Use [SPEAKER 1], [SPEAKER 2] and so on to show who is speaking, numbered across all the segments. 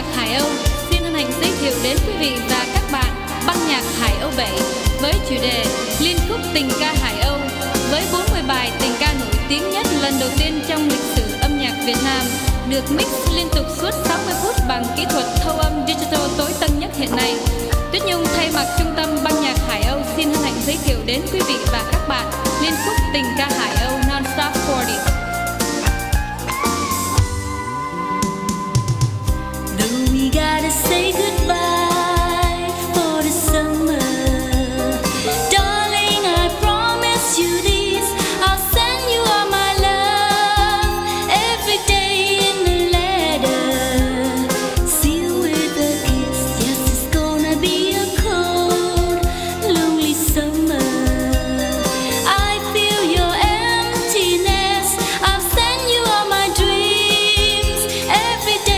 [SPEAKER 1] Hải Âu xin hân hạnh giới thiệu đến quý vị và các bạn băng nhạc Hải Âu 7 với chủ đề Liên khúc tình ca Hải Âu với 40 bài tình ca nổi tiếng nhất lần đầu tiên trong lịch sử âm nhạc Việt Nam, được mix liên tục suốt 60 phút bằng kỹ thuật thâu âm digital tối tân nhất hiện nay. Tuyết Nhung thay mặt Trung tâm băng nhạc Hải Âu xin hân hạnh giới thiệu đến quý vị và các bạn liên khúc tình ca Hải Âu Non-Stop 40.
[SPEAKER 2] Gotta say goodbye for the summer. Darling, I promise you this. I'll send you all my love every day in the letter, sealed with a kiss. Yes, it's gonna be a cold, lonely summer. I feel your emptiness. I'll send you all my dreams every day.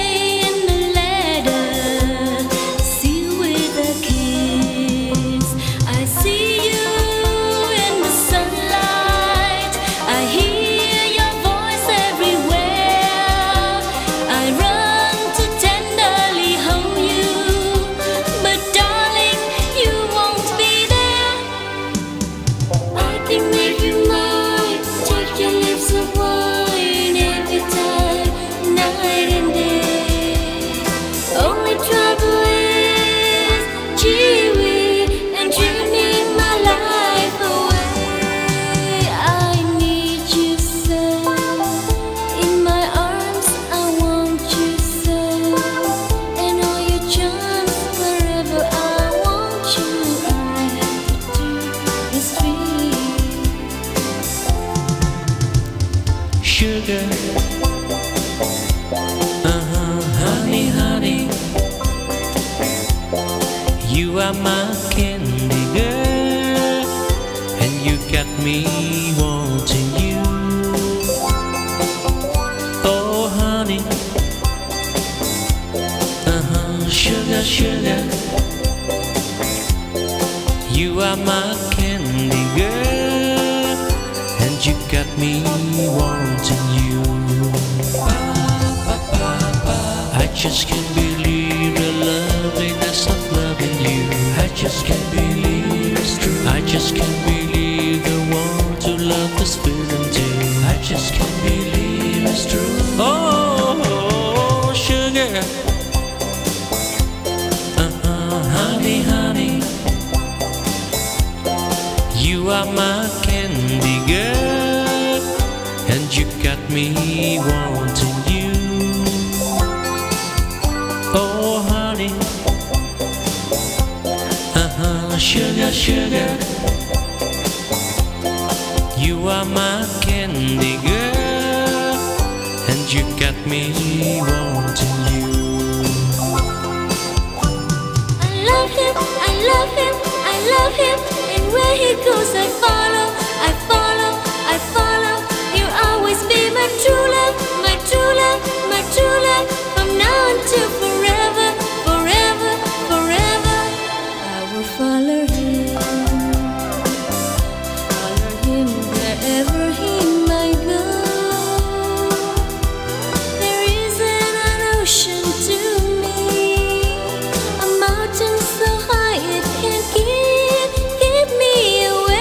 [SPEAKER 3] Sugar, honey, honey, you are my candy girl, and you got me wanting you. Oh, honey, sugar, sugar, you are my candy girl, and you got me wanting you. I just can't believe the loveliness of loving you. I just can't believe it's true. I just can't believe the one to love this feeling too. I just can't believe it's true. Oh, sugar, honey, honey, you are my candy girl, and you got me wanting you. Oh, honey, sugar, sugar, you are my candy girl, and you got me wanting you.
[SPEAKER 2] I love him, I love him, I love him, and where he goes I follow, I follow, I follow. You'll always be my true love, my true love, my true love, from now until forever, forever, forever. I will follow him wherever he might go. There isn't an ocean to me, a mountain so high it can't keep me away.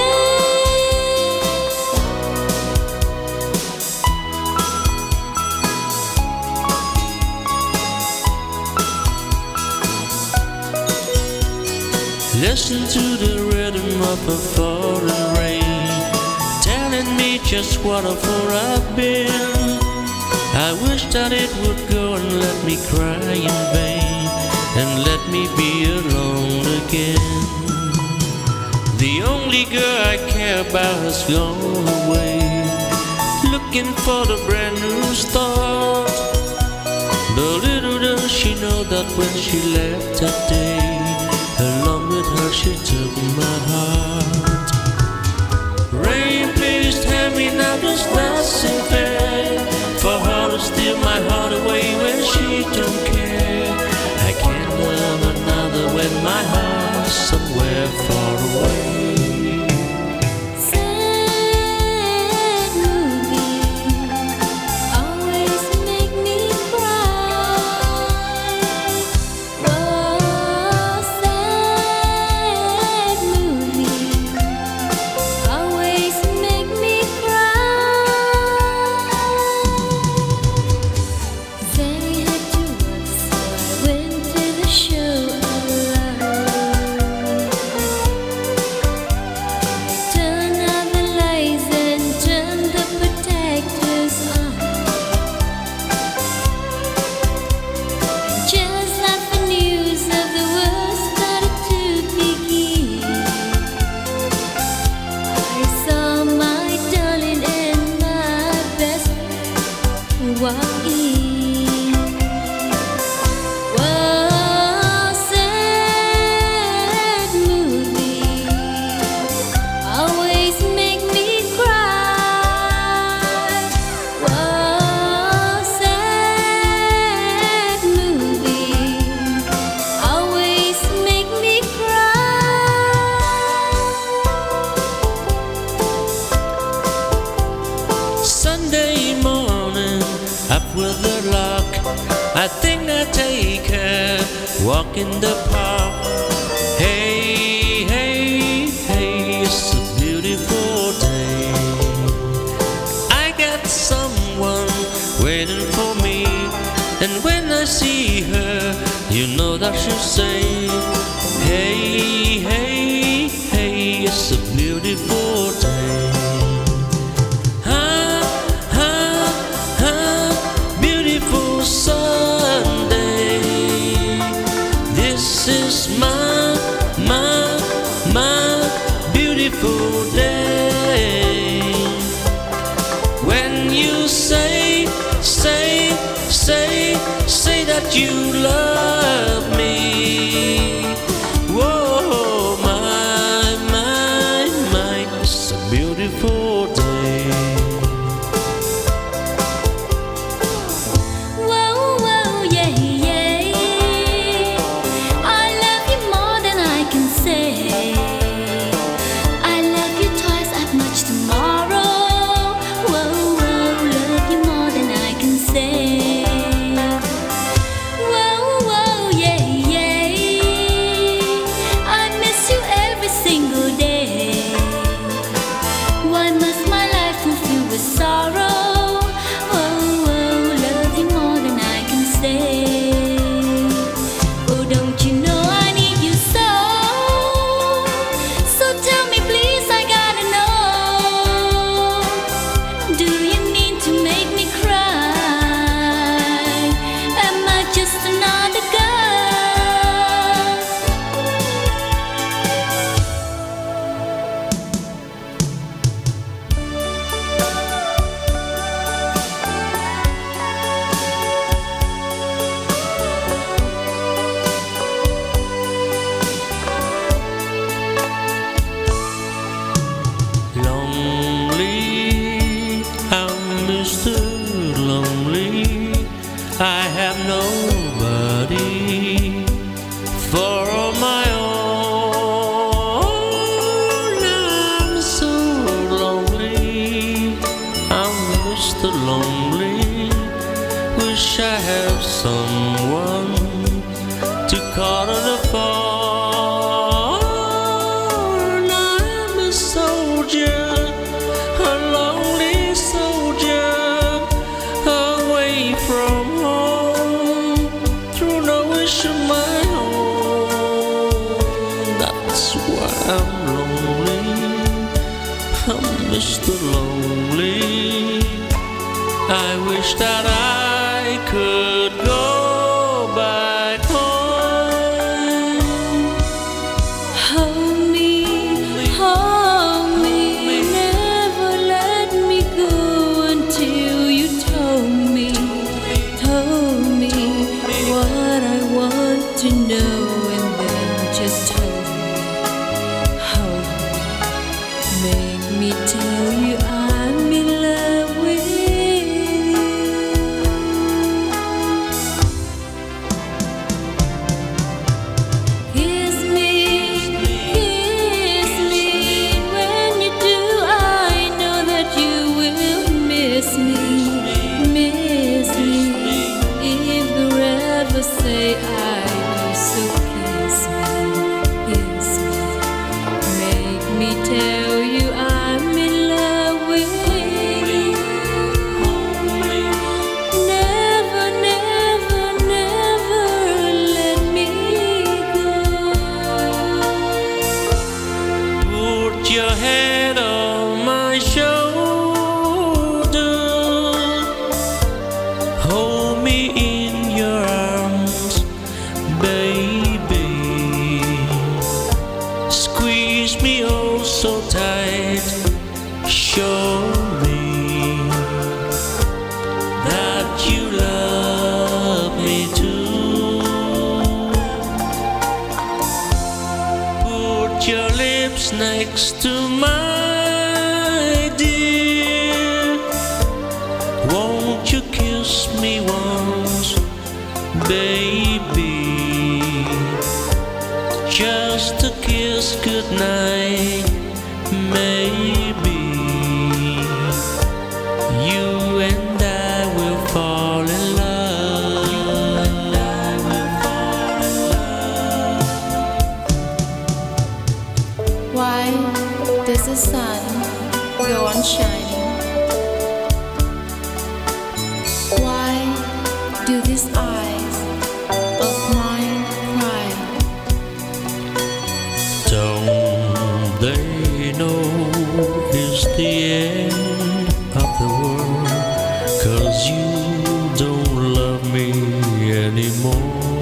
[SPEAKER 3] Listen to the rhythm of a falling rain, telling me just what a fool I've been. I wish that it would go and let me cry in vain, and let me be alone again. The only girl I care about has gone away, looking for the brand new start. But little does she know that when she left that day, along with her she took my heart. Rain, please tell me now this nothing fair, for her to steal my heart away when she don't care. I can't love another when my heart's somewhere far away.
[SPEAKER 2] Sad movies always make me cry. walk in. Whoa, sad movie always make me cry. Whoa, sad movie always make me cry.
[SPEAKER 3] Sunday morning, up with the lark, I think I take her walk in the park. Hey, hey, hey, it's a beautiful day. I got someone waiting for me, and when I see her, you know that she'll say, hey, hey, hey, it's a beautiful day. Beautiful Sunday. This is my beautiful day. When you say that you love me. Whoa, my, it's a beautiful day.
[SPEAKER 2] Whoa, whoa, yeah, yeah. I love you more than I can say. I love you twice as much tomorrow. Whoa, whoa, love you more than I can say. Whoa, whoa, yeah, yeah. I miss you every single day. Why must my life fulfill with sorrow? Oh, love you more than I can say. Oh, don't you know I need you so? So tell me please, I gotta know. Do you mean to make me cry? Am I just another girl?
[SPEAKER 3] Lonely, I'm Mr. Lonely. I have nobody for my own. I'm so lonely, I'm Mr. Lonely. Wish I had someone to call on the phone. I'm a soldier, a lonely soldier, away from home, through no wish of my own. That's why I'm lonely, I'm Mr. Lonely. I wish that I could go back home.
[SPEAKER 2] Hold me, never let me go until you told me what I want to know, and then just hold me, make me tell you I'm in love with you.
[SPEAKER 3] next to my dear. Won't you kiss me once, baby? Just a kiss goodnight, maybe. You and I will fall in love. You and I will fall in love.
[SPEAKER 2] Why does the sun go on shining? Why do these eyes of mine cry?
[SPEAKER 3] Don't they know it's the end of the world? 'Cause you don't love me anymore.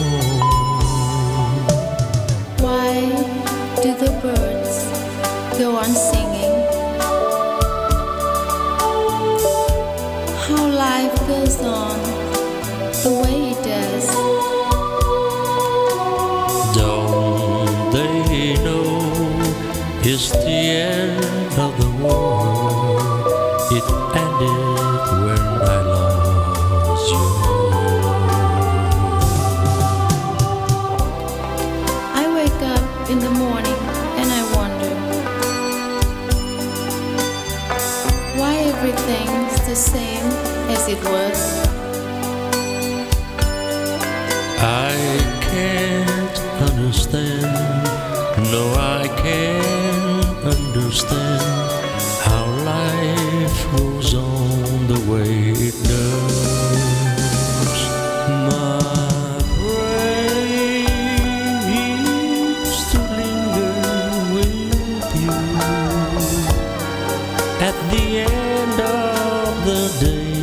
[SPEAKER 2] Why do the birds go on singing? How life goes on the way it does.
[SPEAKER 3] Don't they know it's the end of the world? It ended when I lost you.
[SPEAKER 2] I wake up in the morning and I wonder why everything's the same as it was.
[SPEAKER 3] I can't understand, no I can't understand how life goes on the way it does. My brain is to linger with you at the end of the day,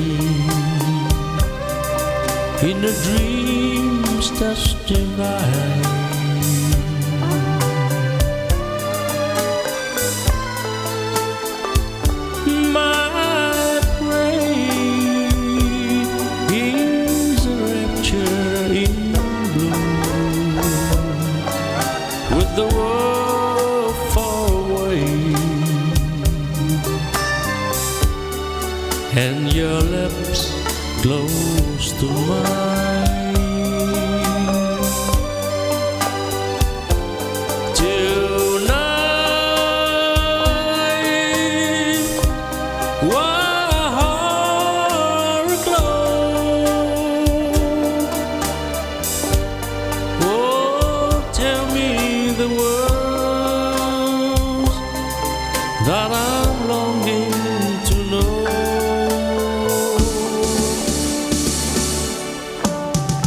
[SPEAKER 3] in a dreams that's divine. My brain is a rapture in bloom, with the world far away and your lips close to mine. Tonight, while heart aglow, oh, tell me the words that I'm longing to know.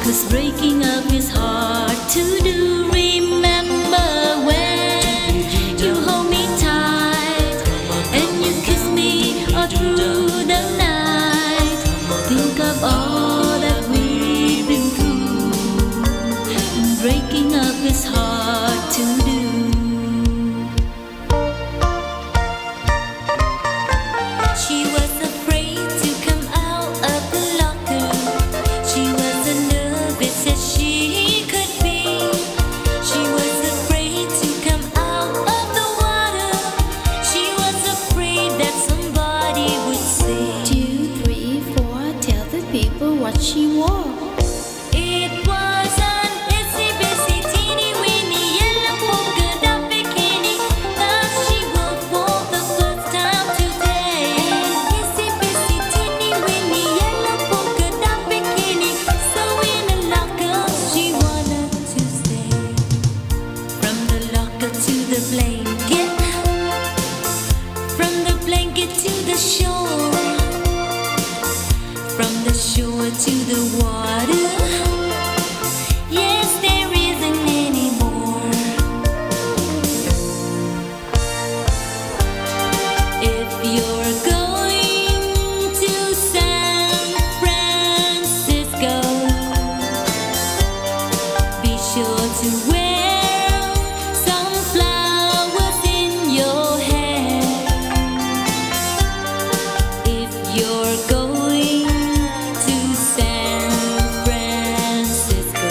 [SPEAKER 2] 'cause breaking up is hard to do. Remember when you hold me tight and you kiss me all through the night. Think of all that we've been through. Breaking up is hard to do. She was afraid to come out of the locker. She was as nervous as she could be. She was afraid to come out of the water. She was afraid that somebody would say,
[SPEAKER 1] 2, 3, 4, tell the people what she wore.
[SPEAKER 2] it was an itsy bitsy teeny weeny yellow polka dot bikini that she wore for the first time today. Itsy bitsy teeny weeny yellow polka dot bikini, so in a locker she wanted to stay. From the locker to the blanket, from the blanket to the shore, from the shore to the water. Yes, there isn't any more. If you're going to San Francisco, be sure to wear some flowers in your hair. If you're going to San Francisco,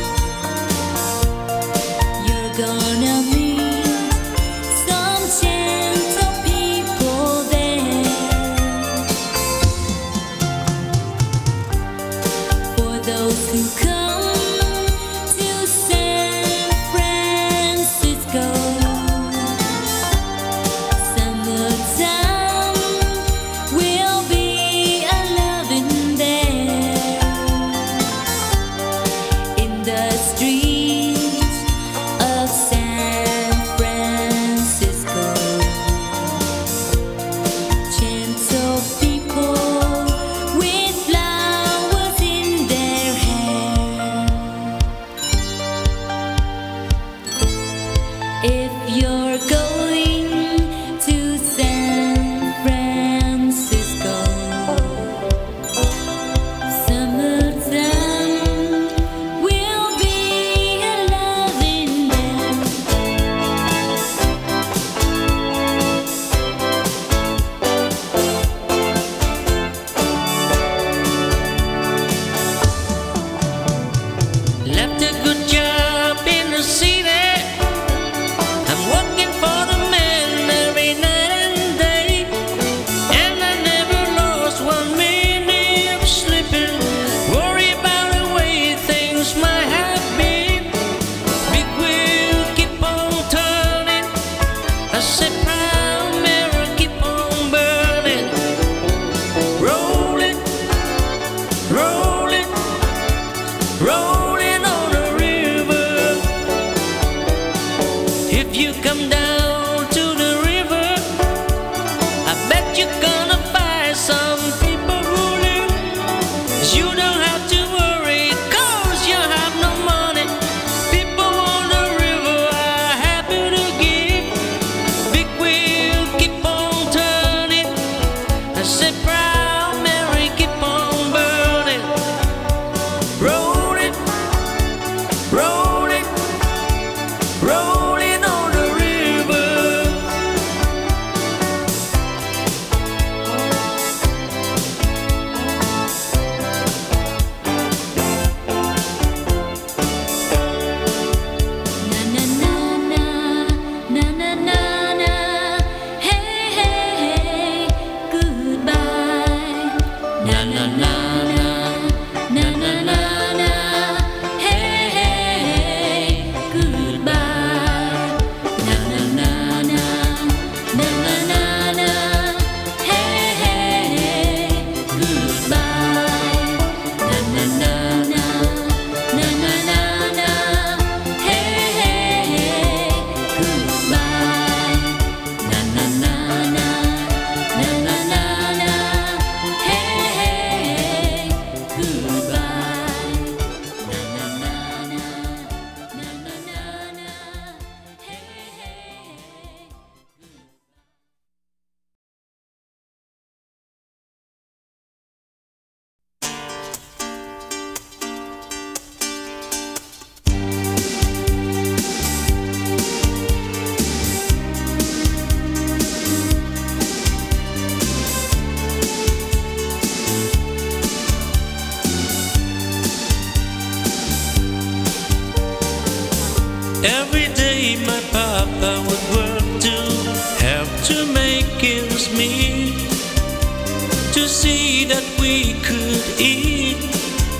[SPEAKER 2] you're gonna meet some gentle people there. For those who come to San Francisco, summertime will be a loving there. In the streets of San Francisco, gentle people with flowers in their hair.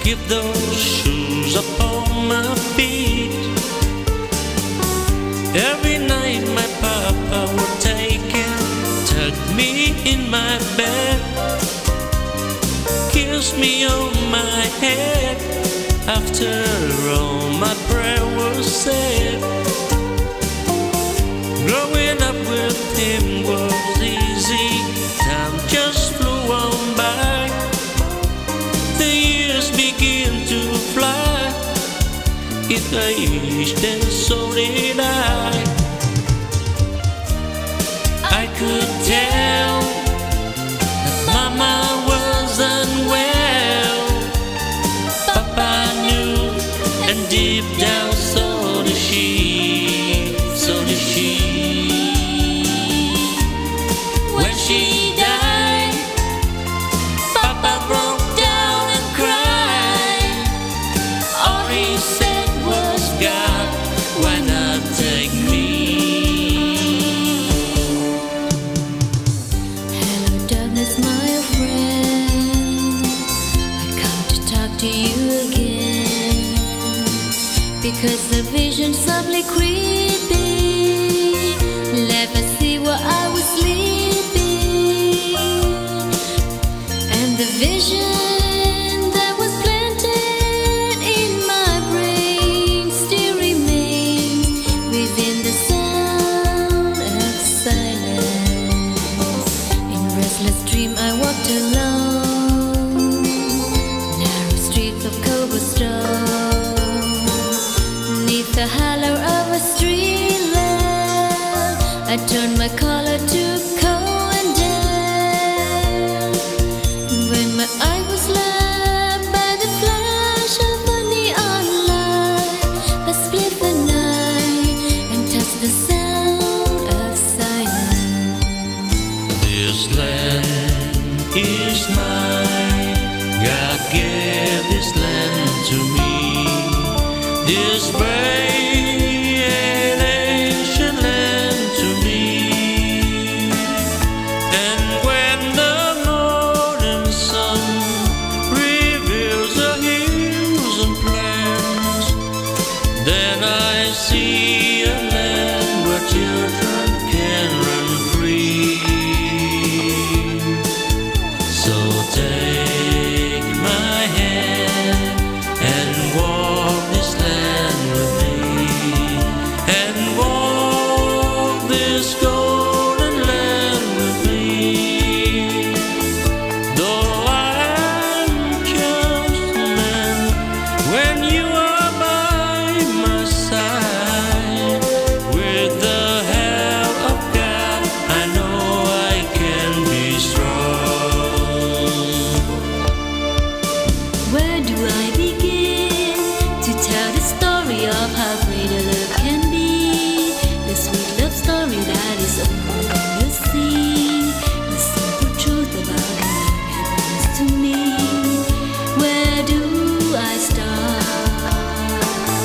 [SPEAKER 3] Keep those shoes upon my feet. Every night my papa would take and tuck me in my bed, kiss me on my head after all my prayer was said. Growing up with him was easy, time just flew on by. The years begin to fly, it aged and so did I. I could tell that Mama was unwell, Papa knew, and deep down so did she, so did she. When she died, Papa broke down and cried. All he said was, God, why not take me?
[SPEAKER 2] Hello, darkness, my old friend. I come to talk to you again, because the vision softly creeping left me see where I was sleeping, and the vision that was planted in my brain still remains within the sound of silence. In restless dream I walked alone, narrow streets of cobblestone, neath the hollow of a street lamp. I turned my collar to cold and damp. When my eye was led by the flash of a neon light, I split the night and touched the sound of silence.
[SPEAKER 3] This land is mine, God gave this land to me. This brave and ancient land to me. And when the morning sun reveals the hills and plains, then I see a land where children can run free. So take my hand and walk this land with me, and walk this golden land with me. Though I'm just a man, when you are by my side, with the help of God, I know I can be strong.
[SPEAKER 2] Where do I begin to tell the story of how great a love can be? The sweet love story that is open in the sea, the simple truth about love happens to me. Where do I start?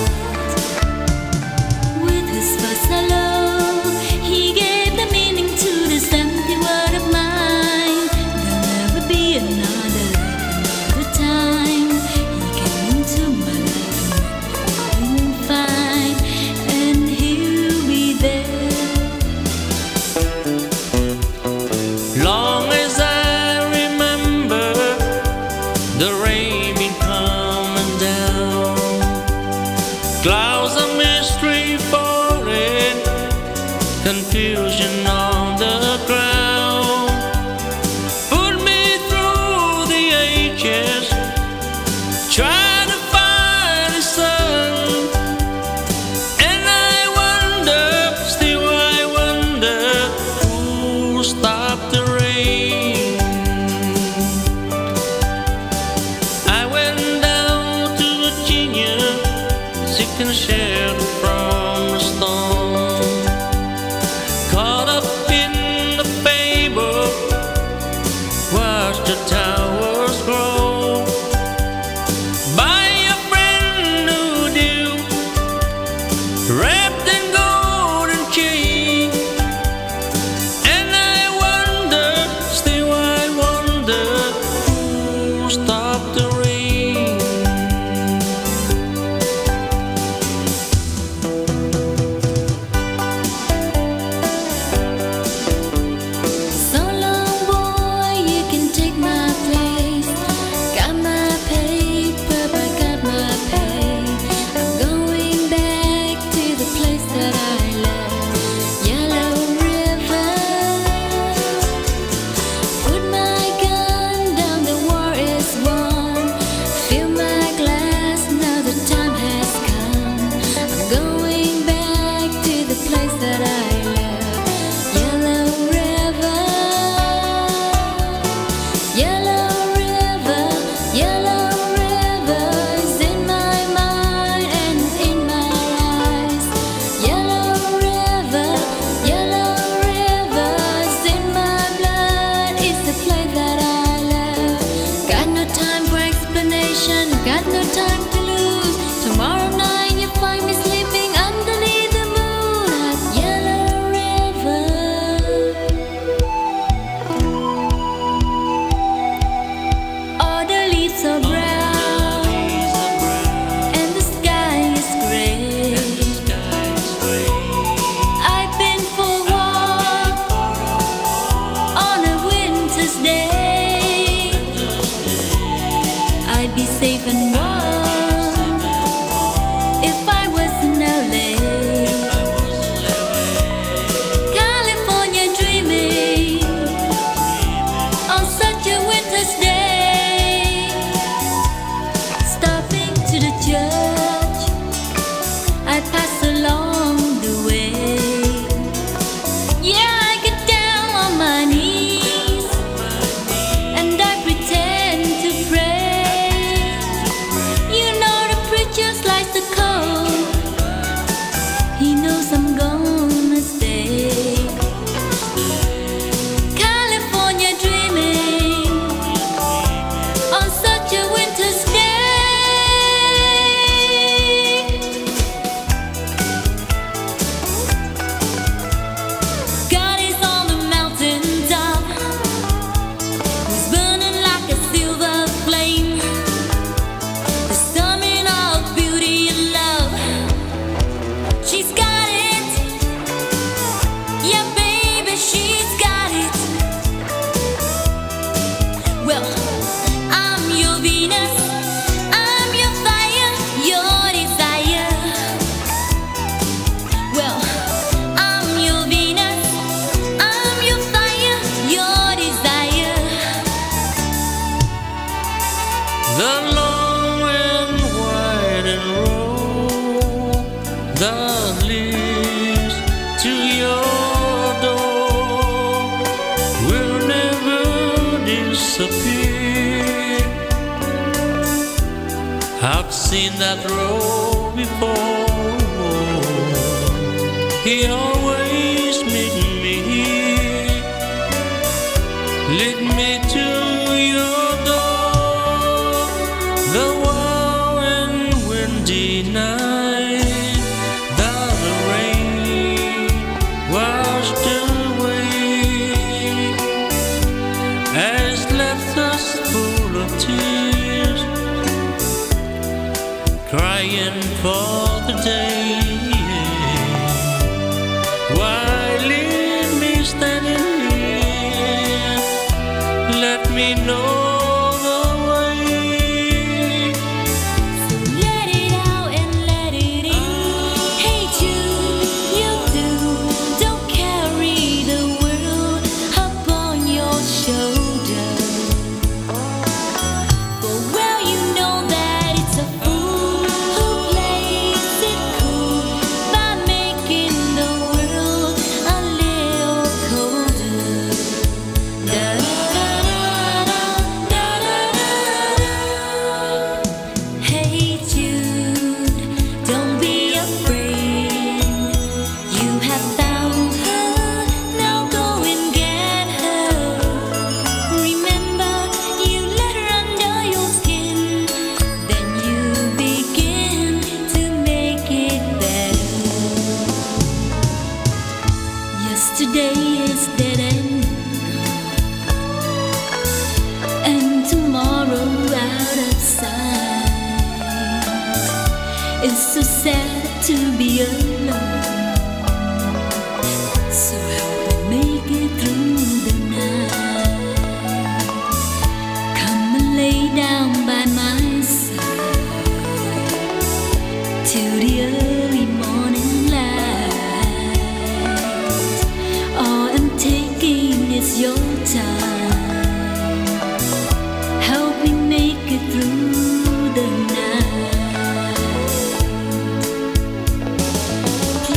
[SPEAKER 2] With his first hello, he gave the meaning to this empty word of mine. There'll never be another time. He came into my life and made me fine, and he'll be there.
[SPEAKER 3] Long as I remember, the rain been coming down, clouds of mystery falling, confusion on the ground. Put me through the ages, try to find the sun, and I wonder, still I wonder, who stopped the rain. I went down to Virginia, seeking shelter from the storm, caught up in the fable, watched the towers grow. By a friend who knew, wrapped in golden chain, and I wonder, still I wonder, who stopped the rain.
[SPEAKER 2] got no time to lose. Tomorrow night you find me sleeping underneath the moon at Yellow River. All the leaves are brown and the sky is gray. I've been for a walk on a winter's day. I'd be safe and warm if I was in LA. California dreaming on such a winter's day. Stopping to the church, I pass along the way. Yeah, I get down on my knees and I pretend to pray. You know the preacher slices the cold. He knows I'm gonna stay. California dreaming on such a winter's day. God is on the mountain top. He's burning like a silver flame. The summit of beauty and love. She's got it. Yeah, baby, she's got it. Well, I'm your Venus. I'm your fire, your desire. Well, I'm your Venus. I'm your fire, your desire.
[SPEAKER 3] The long and winding road that leads to your door will never disappear. I've seen that road before. He always meet me here, lead me to your door. The wild and windy night that the rain washed away has left us full of tears, crying for the day. Why leave me standing here? Let me know the way.
[SPEAKER 2] Let it out and let it in. Hate you, you do. Don't carry the world upon your shoulder. For well you know that it's a fool who plays it cool by making the world a little colder. Da da da da da da da. Hey Jude, don't be afraid. You have found her, now go and get her. Remember, you let her under your skin, then you begin to make it better. Yesterday is dead end, and tomorrow out of sight. It's so sad to be alone, so help me make it through the night. Come and lay down by my side till the early morning light. All I'm taking is your time. Help me make it through the night.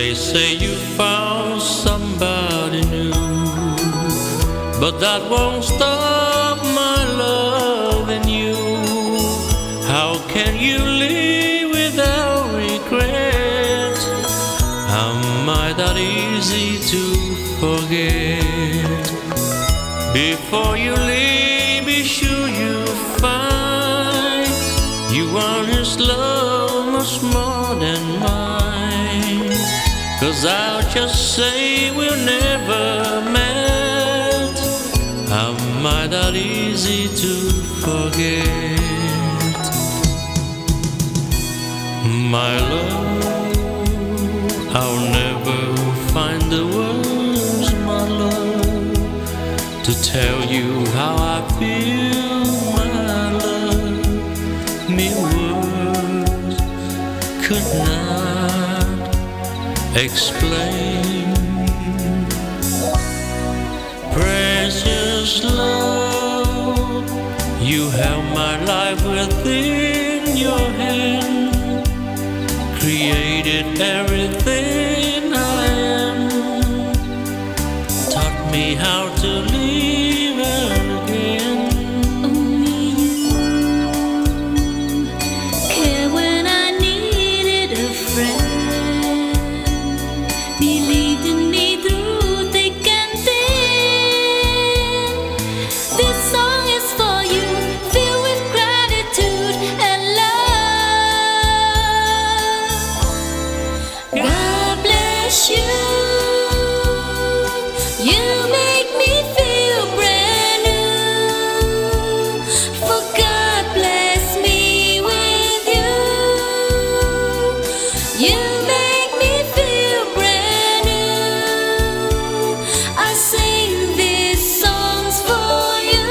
[SPEAKER 3] They say you found somebody new, but that won't stop my loving you. How can you live without regret? Am I that easy to forget? Before you leave, be sure you find you want his love much more than mine. 'Cause I'll just say we'll never met. Am I that easy to forget? My love, I'll never find the words, my love, to tell you how I feel, my love. Mere words could not explain. Precious love, you held my life within your hand, created everything I am, taught me how to live again.
[SPEAKER 2] Only you care when I needed a friend, believed in me through thick and thin. This song is for you, filled with gratitude and love. God bless you. You make me feel brand new. For God bless me with you. You make me feel brand new. I sing these songs for you.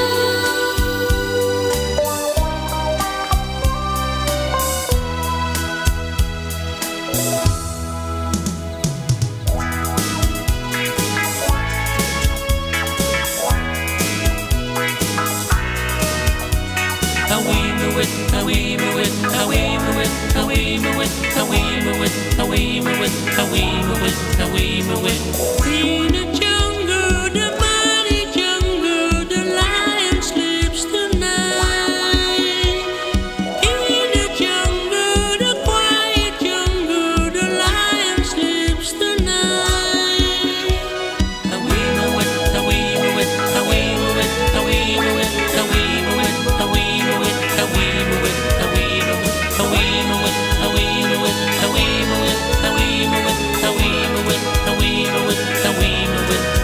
[SPEAKER 3] In the jungle, the mighty jungle, the lion sleeps tonight. In the jungle, the quiet jungle, the lion sleeps tonight. Away with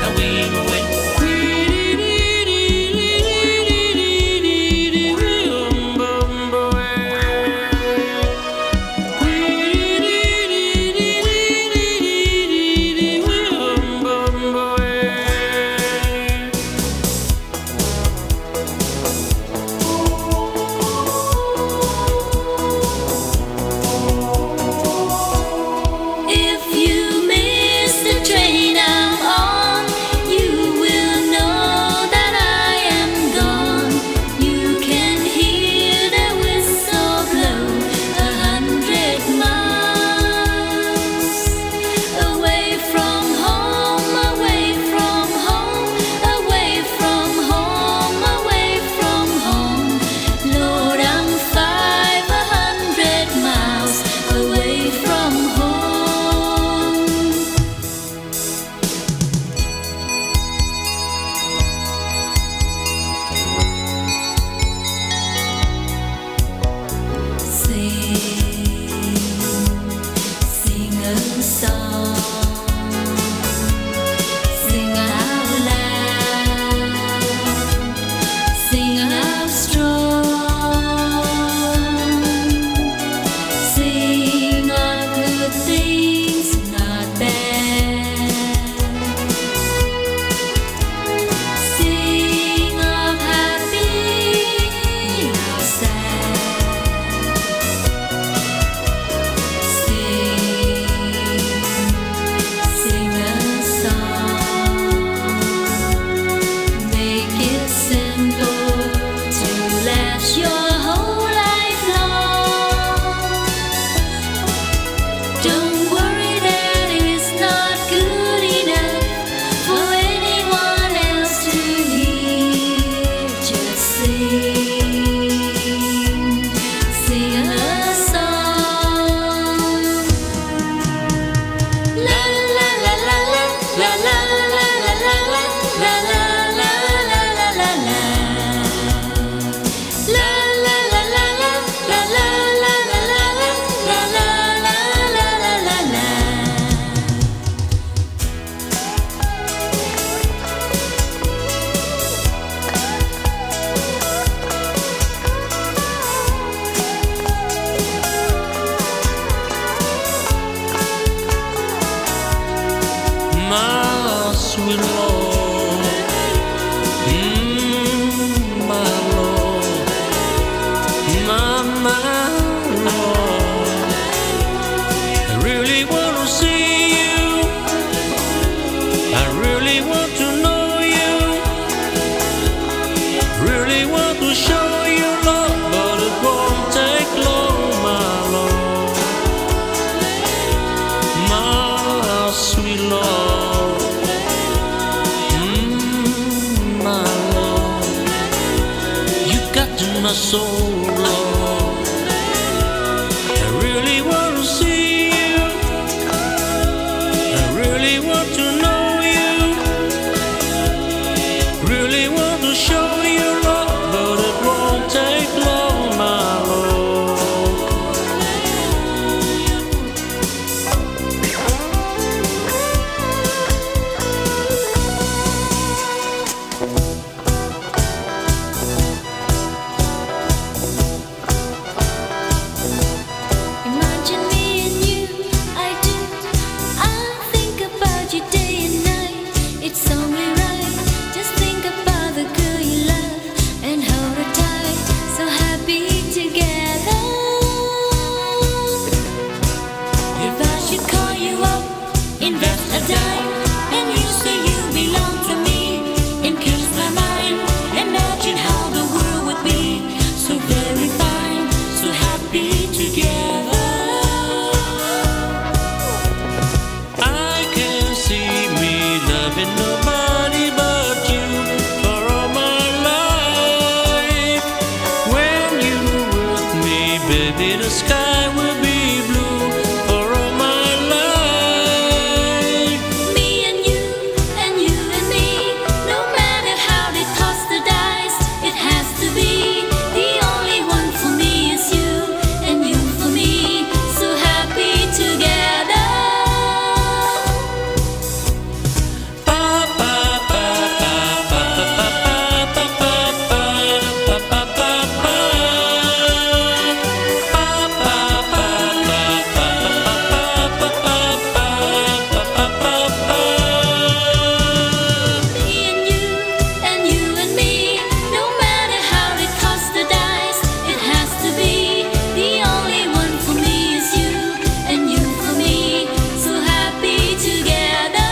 [SPEAKER 3] my Lord. I really want to see you. I really want to know you. Really want to show you love, but it won't take long, my Lord. My sweet Lord. My Lord. You got to my soul, Lord. I really want to see you. I really want to know you. Really want to show you love, but it won't take long, my Lord.
[SPEAKER 2] Imagine me and you, I do. I think about you day and night. It's only right. Just think about the girl you love and hold her tight. So happy together. If I should call you up, invest a dime, and you say you belong to me, increase my mind. Imagine how the world would be so very fine, so happy together.
[SPEAKER 3] I can see me loving nobody but you for all my life. When you're with me, baby, the sky will be blue for all my life.
[SPEAKER 2] Me and you and me, no matter how they toss the dice, it has to be. The only one for me is you, and you for me, so happy together.
[SPEAKER 3] Pa pa pa pa pa pa pa pa pa pa pa pa pa pa.
[SPEAKER 2] Me and me, no matter how they toss the dice, it has to be. The only one for me is you, and you for me, so happy together.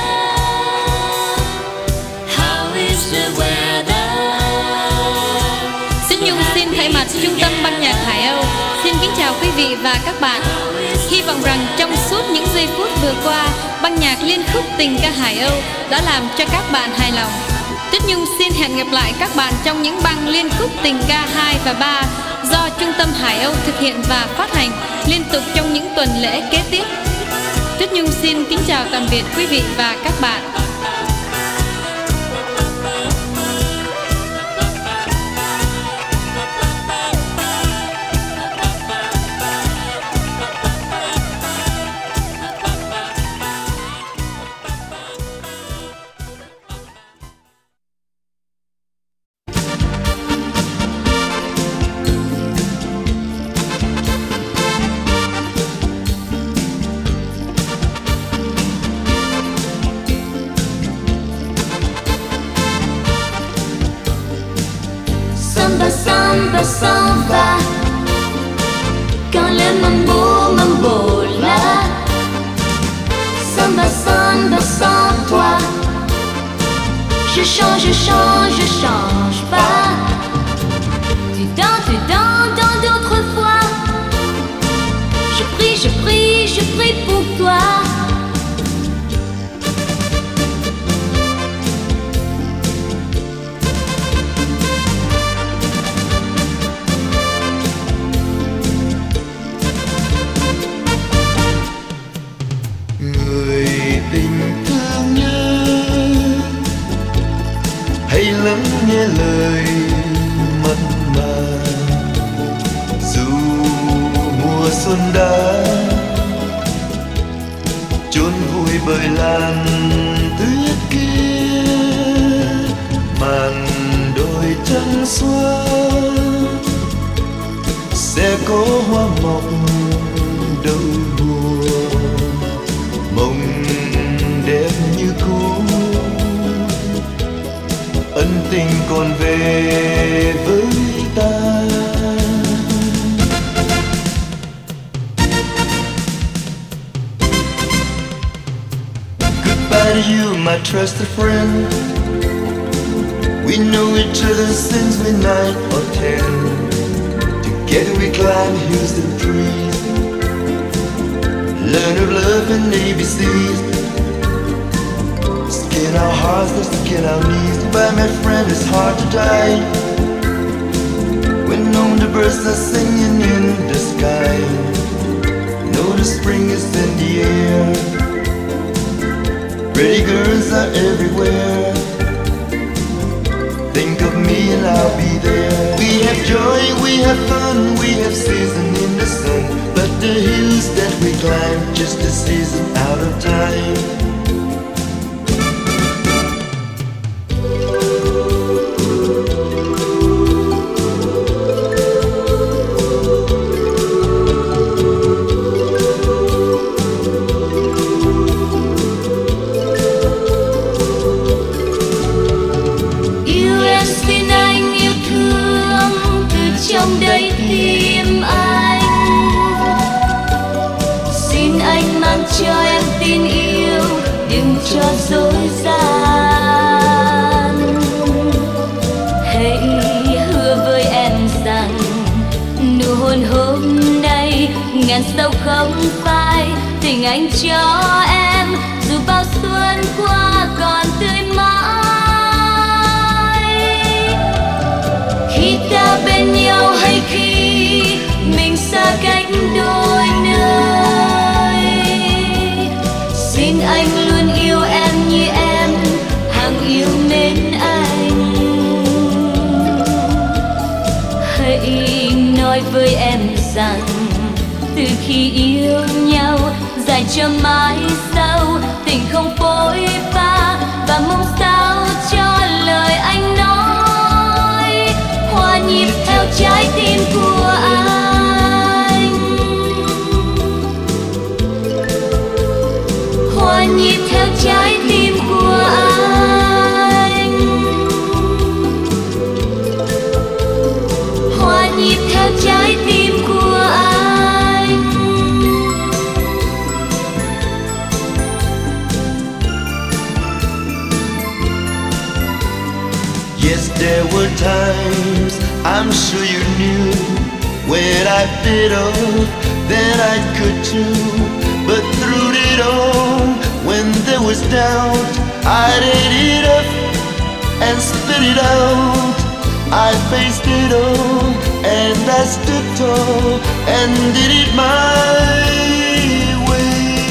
[SPEAKER 2] How is the weather?
[SPEAKER 1] Xin Nhung xin thay mặt Trung tâm Ban nhạc Hải Âu xin kính chào quý vị và các bạn. Hy vọng rằng trong suốt những giây phút vừa qua, ban nhạc liên khúc tình ca Hải Âu đã làm cho các bạn hài lòng. Tuyết Nhung xin hẹn gặp lại các bạn trong những băng liên khúc tình ca 2 và 3 do Trung tâm Hải Âu thực hiện và phát hành liên tục trong những tuần lễ kế tiếp. Tuyết Nhung xin kính chào tạm biệt quý vị và các bạn.
[SPEAKER 2] Samba, samba, samba. Quand le mambo là. Samba, samba, sans toi. Je change pas. Tu danses d'autres fois. Je prie pour toi.
[SPEAKER 4] Người tình thương nhớ, hãy lắng nghe lời mặn mà. Dù mùa xuân đã chôn vùi bởi làn tuyết kia, màn đồi trắng xóa sẽ có hoa mọc đâu mùa. Mộng đẹp như cũ, ân tình còn về với ta. you my trusted friend. We know each other since we're 9 or 10. Together we climb hills and trees, learn of love and ABCs. Skin our hearts, let's skin our knees. But my friend, it's hard to die when all the birds are singing in the sky. Know the spring is in the air, pretty girls are everywhere. Think of me and I'll be there. We have joy, we have fun, we have season in the sun. But the hills that we climb, just a season out of time.
[SPEAKER 2] Trong đây tim anh, xin anh mang cho em tin yêu, đừng cho dối gian. Hãy hứa với em rằng nụ hôn hôm nay ngàn sâu không phai. Tình anh cho em dù bao xuân qua còn tươi mãi. Khi ta bên nhau hay khi mình xa cách đôi nơi, xin anh luôn yêu em như em hằng yêu mến anh. Hãy nói với em rằng từ khi yêu nhau dài cho mãi sau, tình không phôi pha và mong sao cho lời anh nói hòa nhịp theo trái tim của anh, hòa nhịp theo trái tim của anh, hòa nhịp theo trái tim của anh.
[SPEAKER 4] Yes, there were times I'm sure you knew when I bit off that I could too. But through it all, when there was doubt, I'd ate it up and spit it out. I faced it all and I stood tall and did it my way.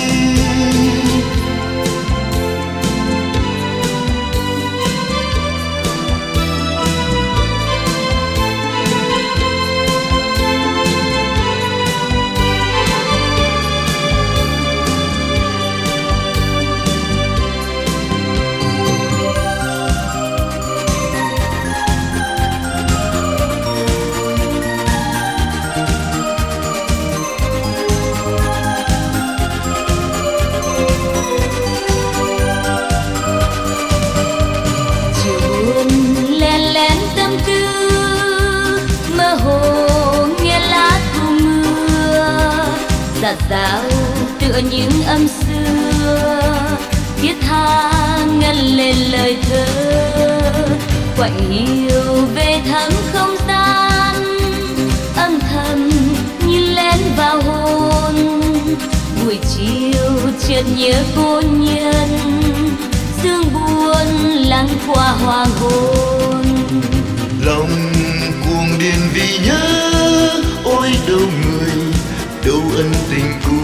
[SPEAKER 2] Dạo tựa những âm xưa thiết tha ngân lên lời thơ, quạnh hiu về thắng không gian âm thầm như lén vào hồn. Buổi chiều chợt nhớ cô nhân, sương buồn lắng qua hoàng hôn.
[SPEAKER 4] Lòng cuồng điên vì nhớ, ôi đâu người đâu ân tình cũ.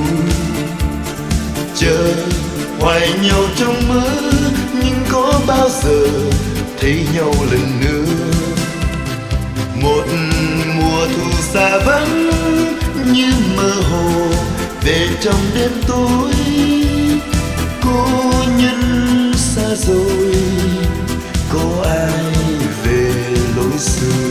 [SPEAKER 4] Chờ hoài nhau trong mơ, nhưng có bao giờ thấy nhau lần nữa. Một mùa thu xa vắng như mơ hồ về trong đêm tối. Cô nhân xa rồi, có ai về lối xưa.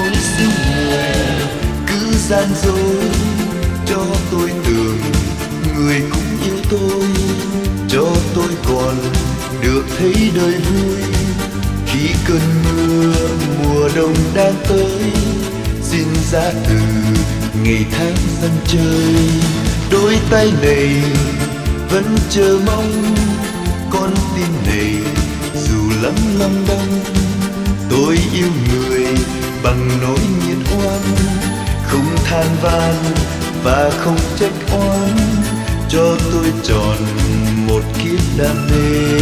[SPEAKER 4] Gian dối cho tôi tưởng người cũng yêu tôi, cho tôi còn được thấy đời vui. Khi cơn mưa mùa đông đang tới, xin ra từ ngày tháng dân chơi. Đôi tay này vẫn chờ mong, con tim này dù lắm lắm đông. Tôi yêu người bằng nỗi nhiệt oan, không than van và không trách oan, cho tôi tròn một kiếp đam mê.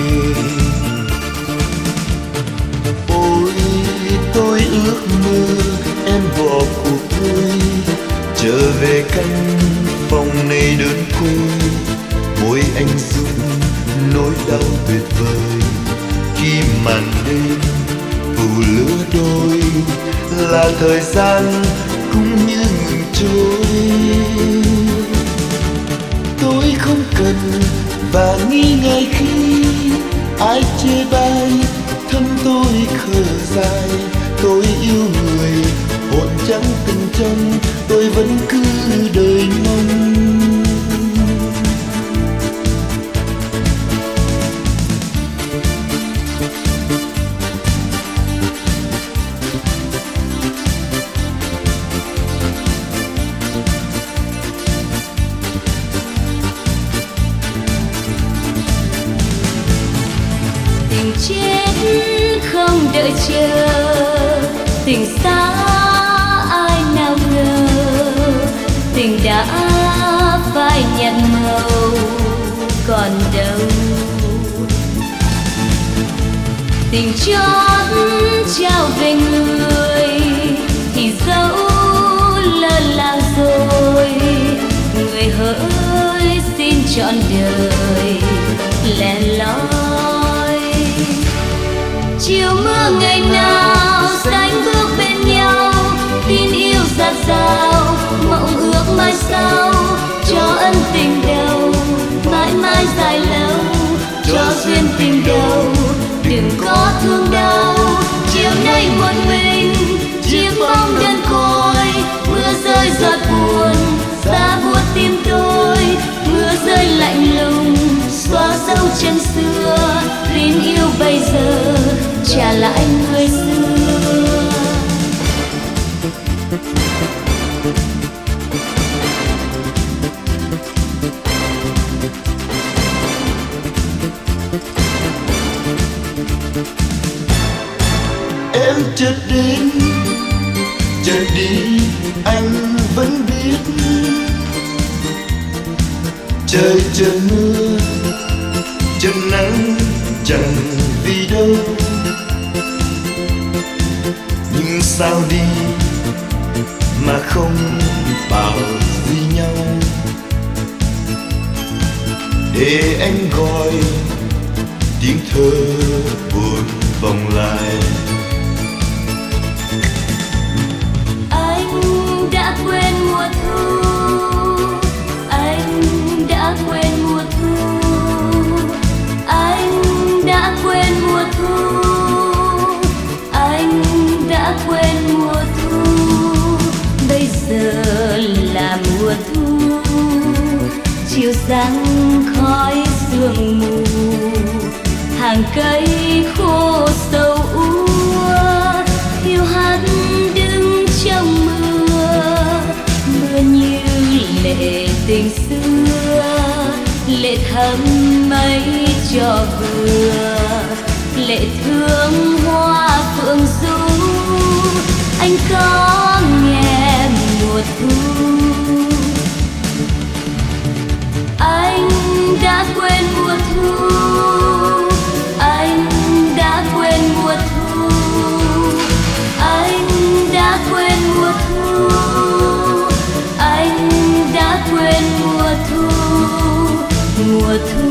[SPEAKER 4] Ôi tôi ước mơ em bỏ cuộc vui, trở về căn phòng này đơn côi. Môi anh rung nỗi đau tuyệt vời, khi màn đêm phủ lứa đôi, là thời gian cũng như ngừng trôi. Tôi không cần và nghi ngại khi ai chê bai, thâm tôi khờ dài. Tôi yêu người hồn trắng tình trong, tôi vẫn cứ đời mong.
[SPEAKER 2] Tình chết không đợi chờ, tình xa ai nào ngờ, tình đã phai nhạt màu còn đâu. Tình chót trao về người thì dẫu lơ là rồi, người hỡi xin trọn đời lẻ loi. Chiều mưa ngày nào sánh bước bên nhau, tin yêu dạt dào mộng ước mai sau, cho ân tình đầu mãi mãi dài lâu, cho duyên tình đầu đừng có thương đau. Chiều nay một mình chiếc bóng đơn côi, mưa rơi giọt buồn xa buốt tim tôi. Mưa rơi lạnh lùng xóa dấu chân xưa, tin yêu bây giờ trả lại người xưa.
[SPEAKER 4] Em chợt đến chợt đi anh vẫn biết, trời chợt mưa chợt nắng chẳng vì đâu. Nhưng sao đi mà không bảo gì nhau, để anh gọi tiếng thơ buồn vòng lại.
[SPEAKER 2] Anh đã quên mùa thu, anh đã quên mùa thu, anh đã quên mùa thu, anh đã quên mùa thu. Bây giờ là mùa thu, chiều giăng khói sương mù, hàng cây khô sầu úa, hiu hắt đứng trong mưa. Mưa như lệ tình xưa, lệ thắm mấy cho vừa, lệ thương hoa phượng du. Anh có nghe mùa thu, anh đã quên mùa thu, anh đã quên mùa thu, anh đã quên mùa thu, anh đã quên mùa thu, mùa thu.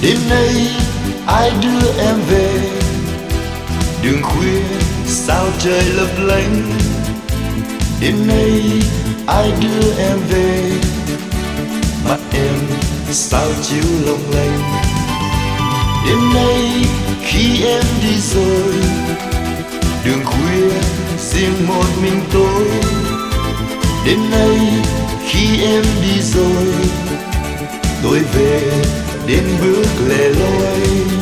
[SPEAKER 4] Đêm nay ai đưa em về, đường khuya sao trời lấp lánh. Đêm nay ai đưa em về, mắt em sao chiếu long lanh. Đêm nay khi em đi rồi, đường khuya riêng một mình tôi. Đêm nay khi em đi rồi, tôi về đến bước lẻ loi.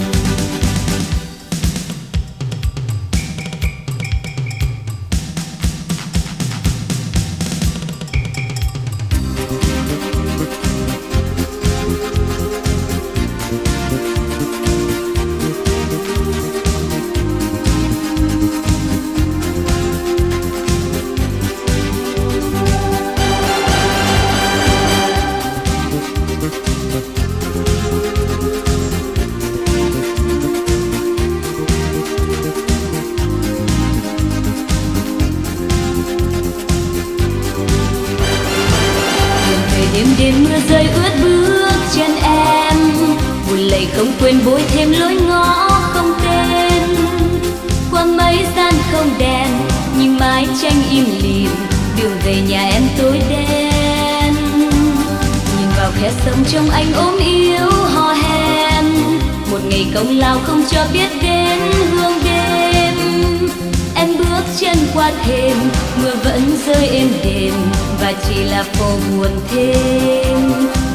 [SPEAKER 2] Đêm mưa rơi ướt bước chân em, buồn lầy không quên bôi thêm lối ngõ không tên. Qua mấy gian không đèn, nhưng mái tranh im lìm, đường về nhà em tối đen. Nhìn vào khe sông trông anh ốm yếu hò hẹn, một ngày công lao không cho biết đến hương đêm. Em bước chân qua thềm, mưa vẫn rơi êm đềm, và chỉ là phố buồn thêm.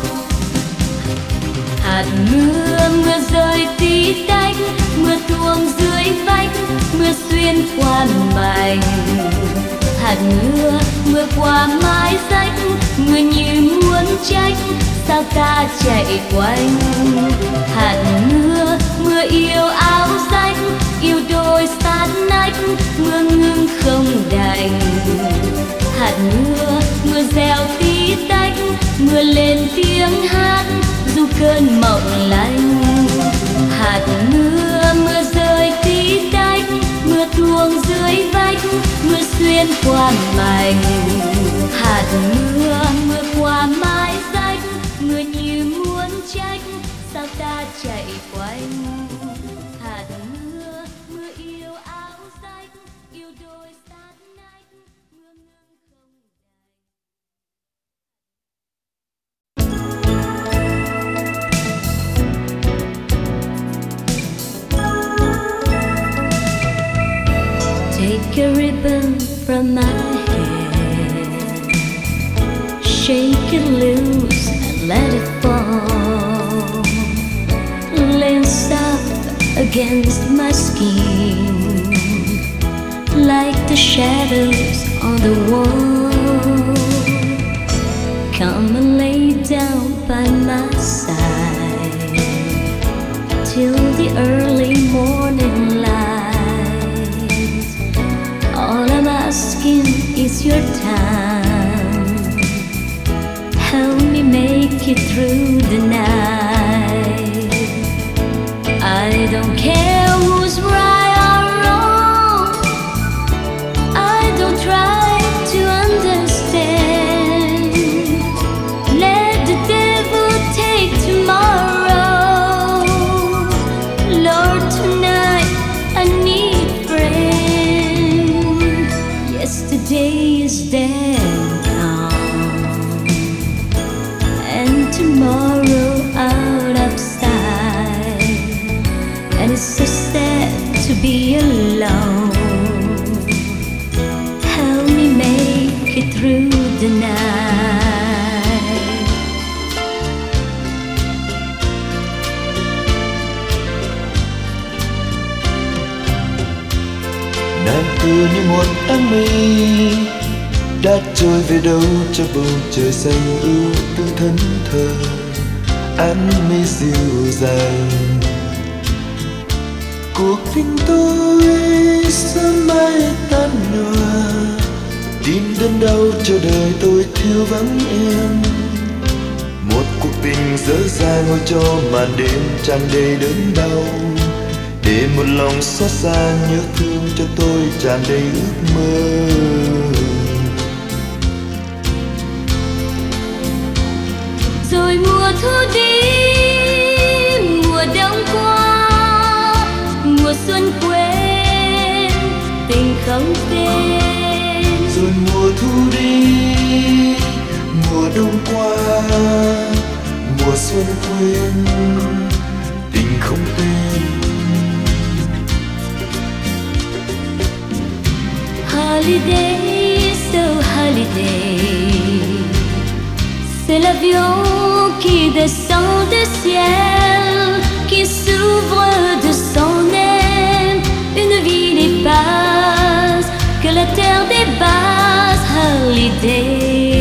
[SPEAKER 2] Hạt mưa, mưa rơi tí tách, mưa tuôn dưới vách, mưa xuyên qua mảnh. Hạt mưa, mưa qua mái rách, mưa như muốn trách, sao ta chạy quanh. Hạt mưa, mưa yêu áo rách, yêu đôi sát nách, mưa ngưng không đành. Hạt mưa, mưa reo tí tách, mưa lên tiếng hát, dù cơn mộng lạnh. Hạt mưa, mưa rơi tí tách, mưa tuôn dưới vách, mưa xuyên qua mảnh. Hạt mưa, mưa qua mái rách, mưa như muốn trách, sao ta chạy quanh. Hạt mưa, mưa yêu áo rách, yêu đôi sát nách, mưa ngưng không đành. Take a ribbon from my head, shake it loose and let it fall. Laying soft against my skin, like the shadows on the wall. Come and lay down by my side till the early morning light. All I'm asking is your time, help me make it through the night. I don't care who's right or wrong, I don't try to understand. Let the devil take tomorrow, Lord, tonight I need a friend. Yesterday is dead gone, and tomorrow out of sight. And it's so sad to be alone, help me make it through the night.
[SPEAKER 4] Nàng cứ như một áng mây đã trôi về đâu cho bầu trời xanh ưu tư thẫn thờ. Áng mây dịu dàng, cuộc tình tôi sớm mai tan nhòa. Tin đến đâu cho đời tôi thiếu vắng em, một cuộc tình dở dang ngồi cho màn đêm tràn đầy đớn đau. Để một lòng xót xa nhớ thương cho tôi tràn đầy ước mơ.
[SPEAKER 2] Rồi mùa thu đi, mùa không tên.
[SPEAKER 4] Rồi mùa thu đi, mùa đông qua, mùa xuân quên, tình không tên.
[SPEAKER 2] Holiday, so holiday, c'est l'avion qui descend du ciel, qui s'ouvre de son aile. Une vie dépasse, que la terre dépasse. Holiday.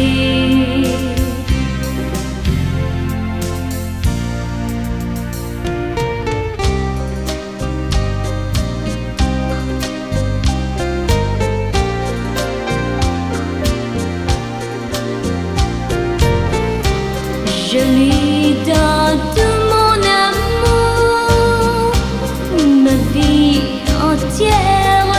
[SPEAKER 2] Je lui donne tout mon amour, ma vie entière,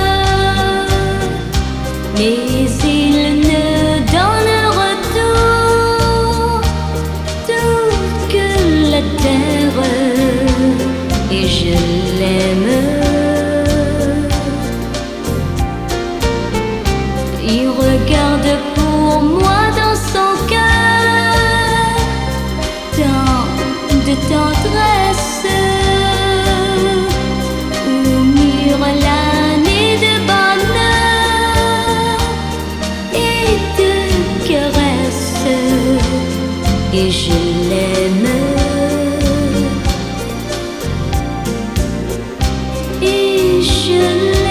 [SPEAKER 2] mais il ne donne en retour tout que la terre, et je l'aime. Il regarde pour moi dans son cœur de tendresse, où mûre l'année de bonheur et de caresses, et je l'aime, et je l'aime.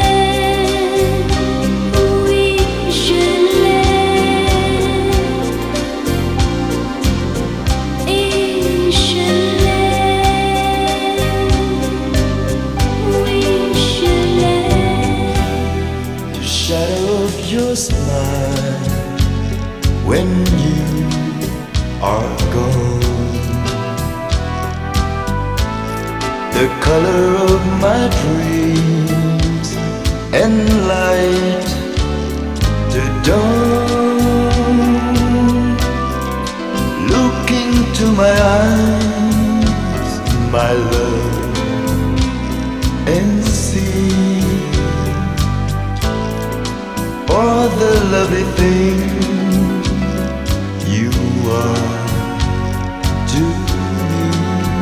[SPEAKER 4] Your smile when you are gone, the color of my dreams and light to dawn. Look into my eyes, my love, and see all the lovely things you are to me.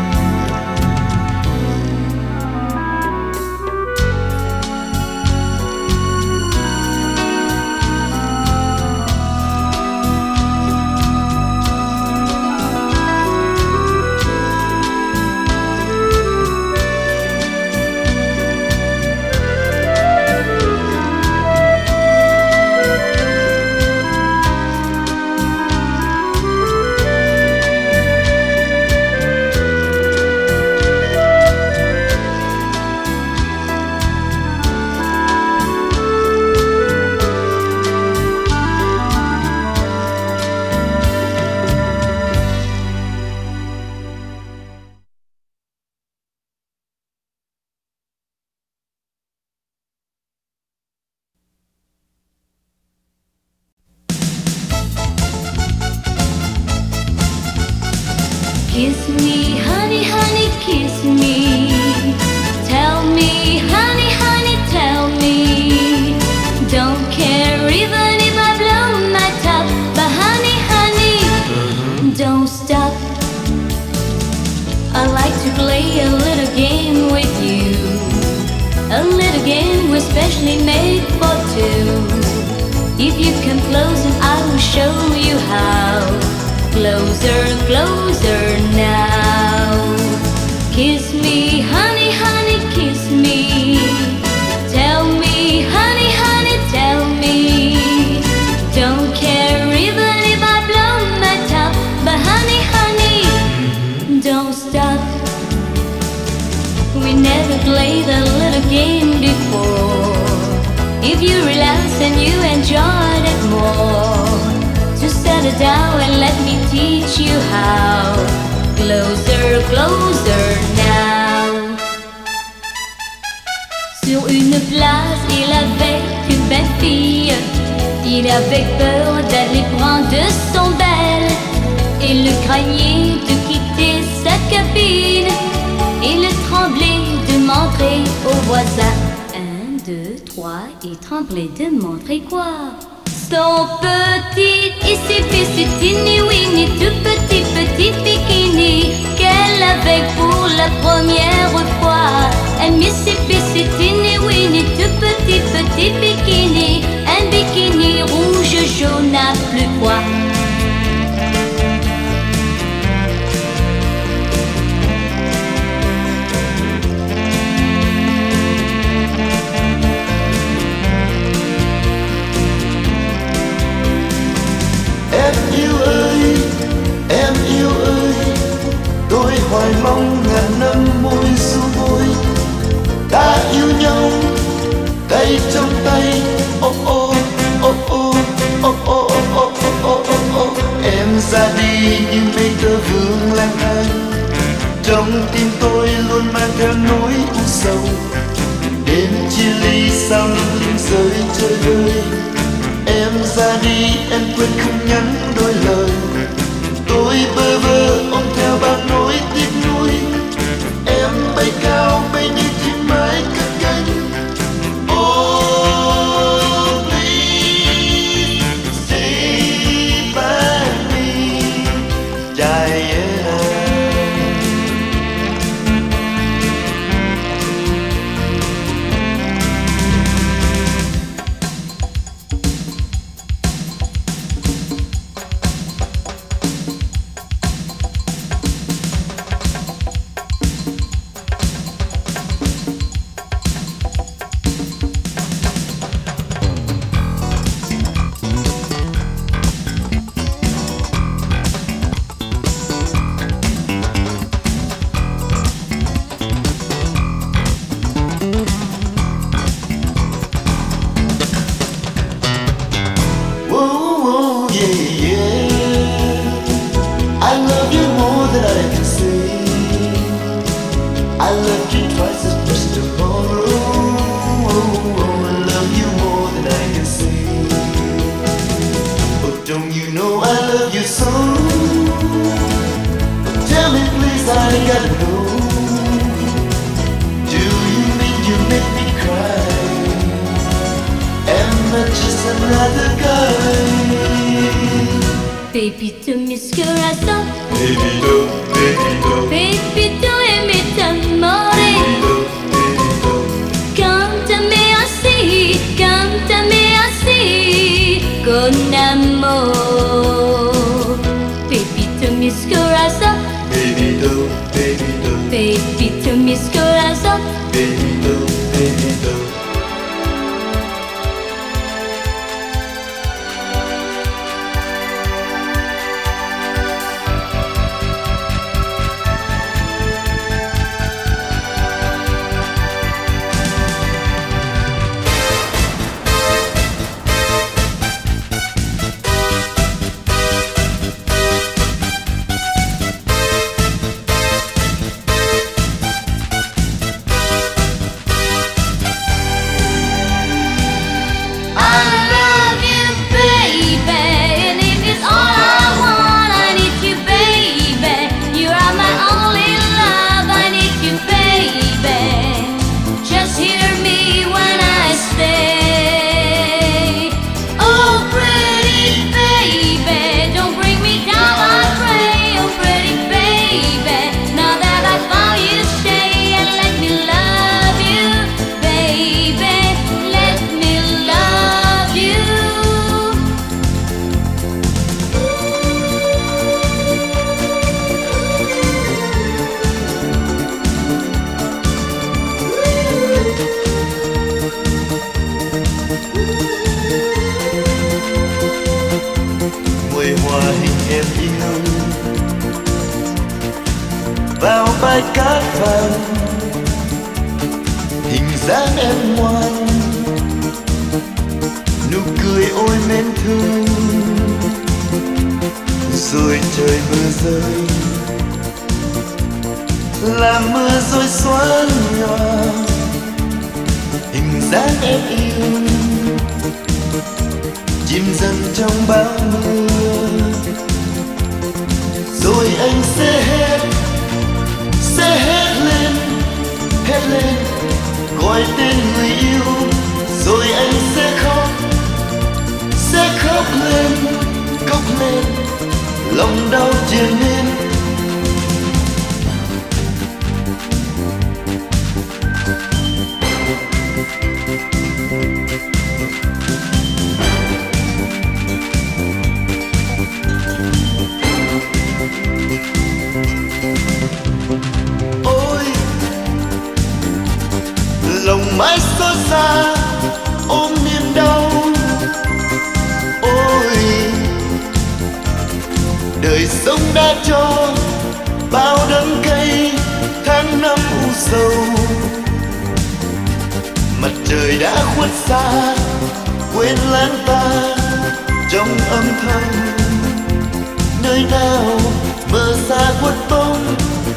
[SPEAKER 2] Kiss me, honey, honey, kiss me. Tell me, honey, honey, tell me. Don't care even if I blow my top, but honey, honey, don't stop. I like to play a little game with you, a little game we're specially made for two. If you come closer, I will show you how. Closer, closer now. Kiss me, honey, honey, kiss me. Tell me, honey, honey, tell me. Don't care even if I blow my top, but honey, honey, don't stop. We never played a little game before. If you relax and you enjoyed it more, just settle down and let me teach you how. Closer, closer now. Sur une place, il avait une belle fille. Il avait peur d'aller prendre son bel. Il le craignait de quitter sa cabine. Il tremblait de montrer aux voisins. 1, 2, 3, et trembler de montrer quoi? Son petit, ici, piscine, Winnie, tout petit, petit bikini qu'elle avait pour la première fois. Un Mississippi, Winnie, tout petit, petit bikini, un bikini rouge, jaune à plus quoi.
[SPEAKER 4] Em yêu ơi, tôi hoài mong ngàn năm môi su môi, ta yêu nhau tay trong tay. Oh oh oh oh oh oh oh oh oh. Em ra đi như mây tơ vương lang thang, trong tim tôi luôn mang theo nỗi u sầu. Đêm chia ly sao lưng rơi trời ơi, em ra đi em quên không nhắn đôi lời. Tôi bơ vơ ôm theo bao nỗi tiếc nuối, em bay cao bay như chim mái cất cánh. Oh please stay by me, Diana. I love you twice as much tomorrow. I love you more than I can say. But don't you know I love you so? Tell me please, I gotta know. Do you mean you make me cry? Am I just another guy?
[SPEAKER 2] Baby, tu m'escurazo.
[SPEAKER 4] Baby, do, baby, do.
[SPEAKER 2] Baby, tu aimes amore. Cántame así, con amor. Baby, tu m'escurazo.
[SPEAKER 4] Baby, do, baby, do.
[SPEAKER 2] Baby, tu m'escurazo.
[SPEAKER 4] Baby, do, baby, do. Vào bãi cát vàng, hình dáng em ngoan, nụ cười ôi mến thương. Rồi trời mưa rơi, làm mưa rơi xóa nhòa hình dáng em yêu, chìm dần trong bão mưa. Rồi anh sẽ hét lên gọi tên người yêu. Rồi anh lên, lòng đau triền miên. Ôi lòng mãi xót xa ôm niềm đau. Ôi đời sống đã cho bao đắng cay, tháng năm u sầu. Mặt trời đã khuất xa, quên lãng ta trong âm thầm. Nơi nào mơ xa khuất bóng,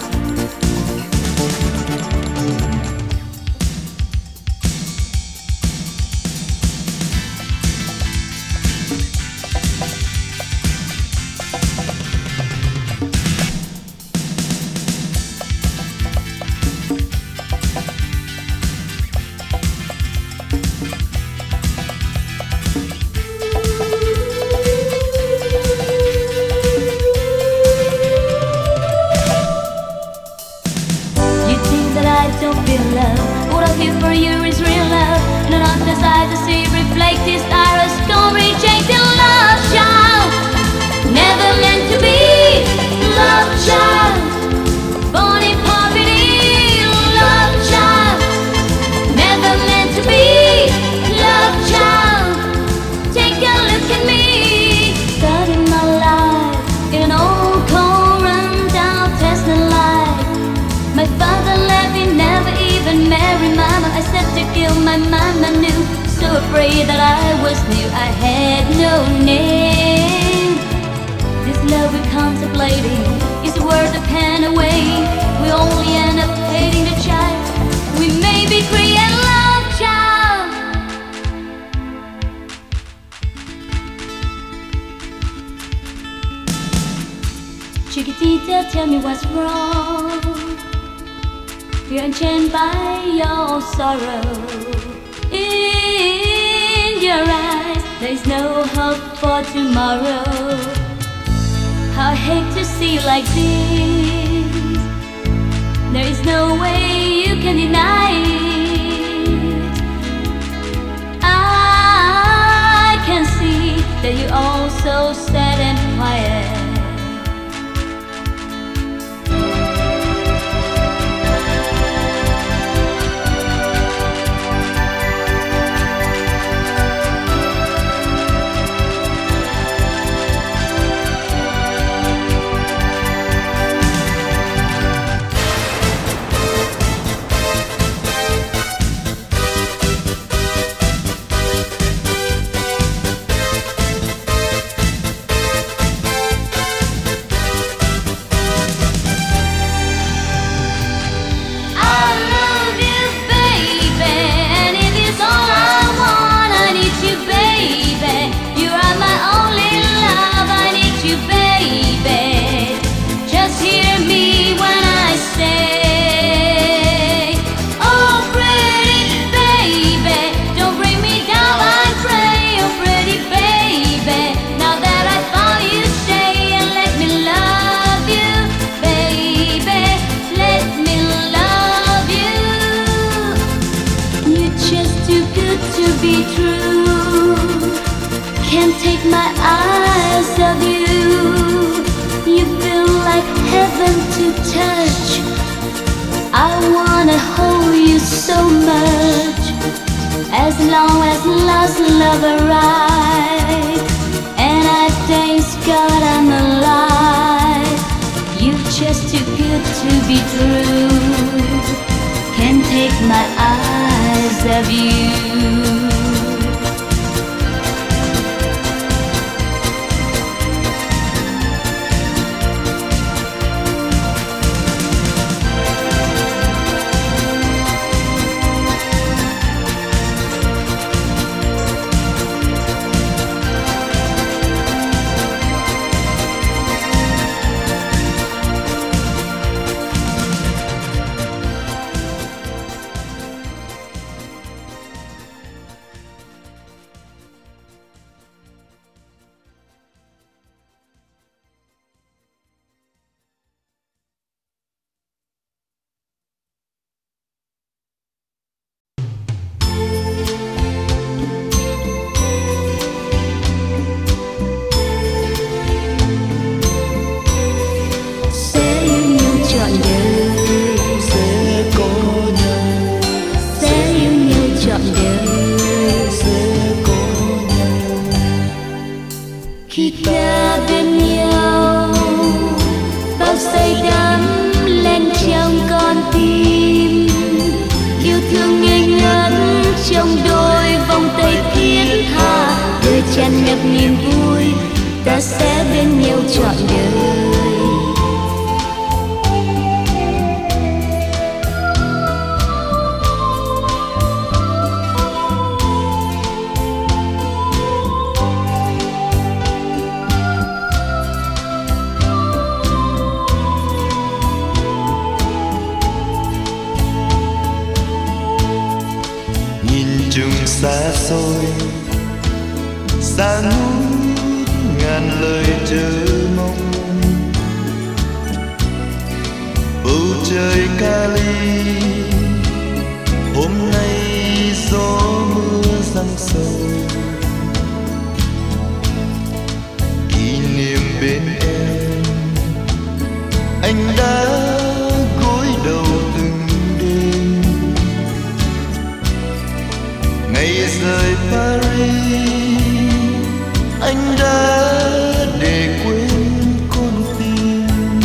[SPEAKER 2] don't feel love. What I feel for you is real love. None of the sights I see reflect this iris gone rejecting love child. Never meant to be love child. Born in poverty, love child. Never meant to be love child. Take a look at me, starting my life in an old cold run down Tesla life. My father left me, never even married mama. I said to kill my mama knew, so afraid that I was new. I had no name. This love we're contemplating is worth a pen away. We only end up hating the child we maybe create love child. Chiquitita, tell me what's wrong. You're unchained by your sorrow. In your eyes, there's no hope for tomorrow. I hate to see you like this. There is no way you can deny it. I can see that you're all so sad and quiet. Can't take my eyes off you. You feel like heaven to touch. I wanna hold you so much. As long as lost love arrives, and I thank God I'm alive. You're just too good to be true. Can't take my eyes off you.
[SPEAKER 4] xa ngút ngàn lời chờ mong. Bầu trời Cali hôm nay gió mưa giăng sầu, kỷ niệm bên em anh đã gối đầu từng đêm. Ngày rời Paris anh đã để quên con tim.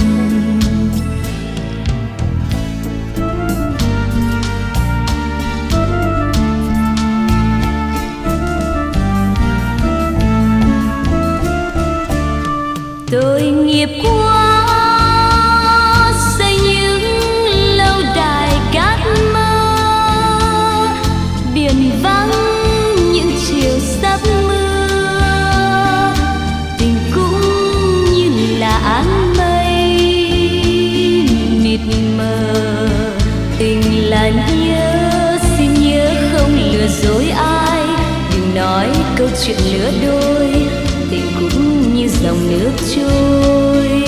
[SPEAKER 2] Tội nghiệp quá xây những lâu đài cát mơ, biển vắng những chiều sắp mưa. Tình cũng như là áng mây mịt mờ, tình là nhớ, xin nhớ không lừa dối ai. Đừng nói câu chuyện lứa đôi, tình cũng như dòng nước trôi.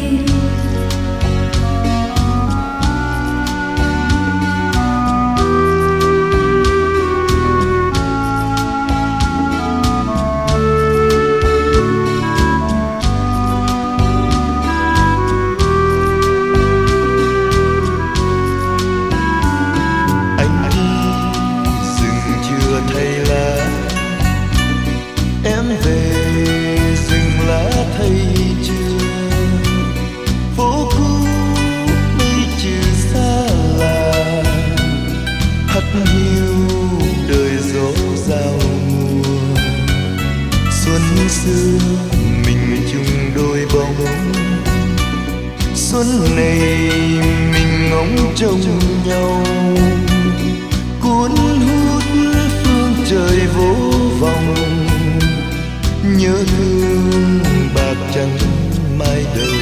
[SPEAKER 4] Anh đi rừng chưa thấy lá, em về rừng lá thấy chưa. Phố cũ mây trừ xa lạ, hắt hiu đời gió giao mùa. Xuân xưa mình chung đôi bóng, xuân này mình ngóng trông nhau. Cuốn hút phương trời vô vọng, nhớ thương bạc trắng mai đầu.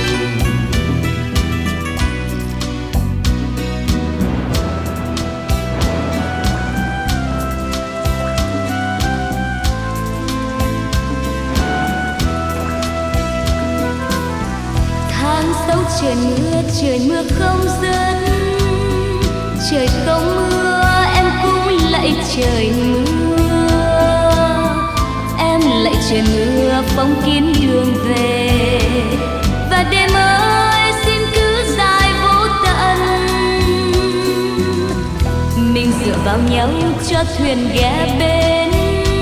[SPEAKER 2] Tháng sáu trời mưa không dứt, trời không mưa em cũng lạy trời mưa. Em lạy trời mưa phóng kín đường về, và đêm ơi xin cứ dài vô tận. Mình dựa vào nhau cho thuyền ghé bên,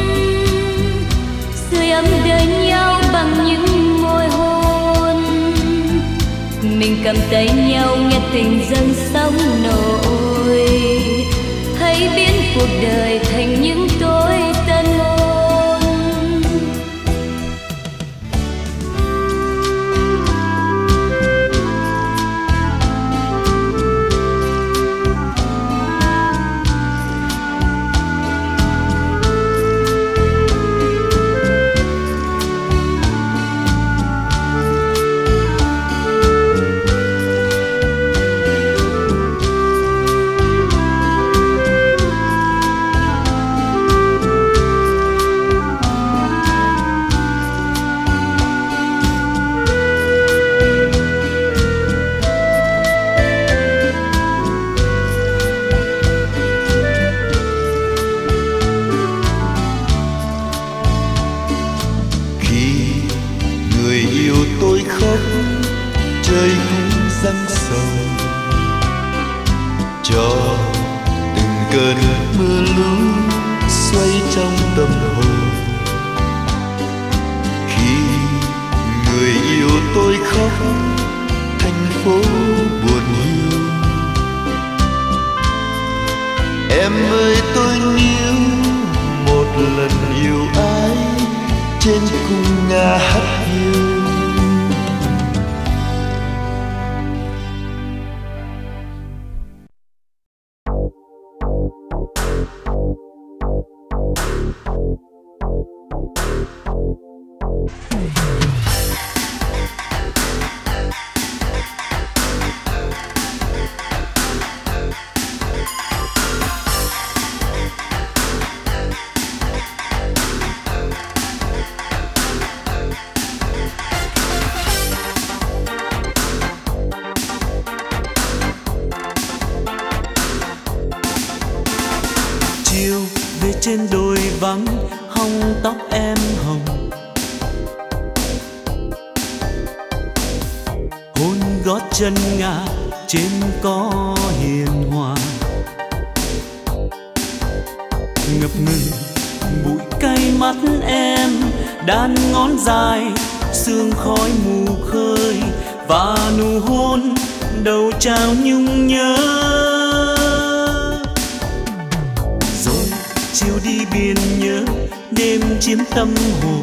[SPEAKER 2] sưởi ấm đời nhau bằng những môi hôn. Mình cầm tay nhau nghe tình dâng sóng nổi, hãy biến cuộc đời thành những tối tân hôn.
[SPEAKER 4] Trời cũng giăng sầu cho từng cơn mưa lũ xoay trong tâm hồn. Khi người yêu tôi khóc, thành phố buồn hiu. Em ơi tôi níu một lần yêu ai trên cung nhà hát hiu.
[SPEAKER 5] trong tóc em hồng, hôn gót chân ngà trên cỏ hiền hòa, ngập ngừng bụi cay mắt em, đan ngón dài sương khói mù khơi, và nụ hôn đầu trao nhung nhớ. Rồi chiều đi biển nhớ, đêm chiếm tâm hồn,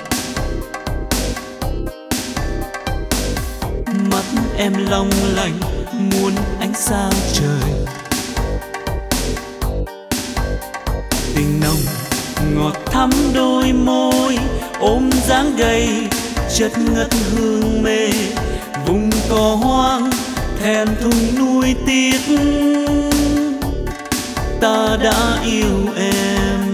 [SPEAKER 5] mắt em long lanh muôn ánh sao trời. Tình nồng ngọt thắm đôi môi, ôm dáng gầy chất ngất hương mê, vùng cỏ hoang thèm thùng nuôi tiếc, ta đã yêu em.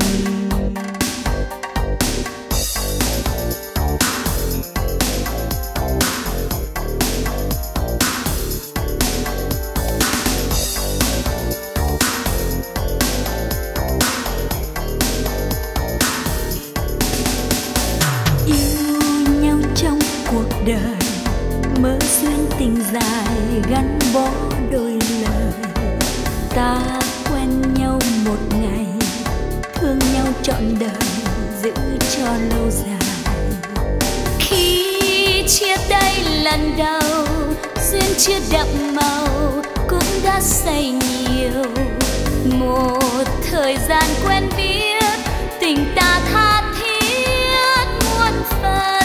[SPEAKER 2] Đời mơ xuyên tình dài gắn bó đôi lời, ta quen nhau một ngày, thương nhau trọn đời, giữ cho lâu dài. Khi chia tay lần đầu, duyên chưa đậm màu cũng đã say nhiều. Một thời gian quen biết, tình ta tha thiết muôn phần.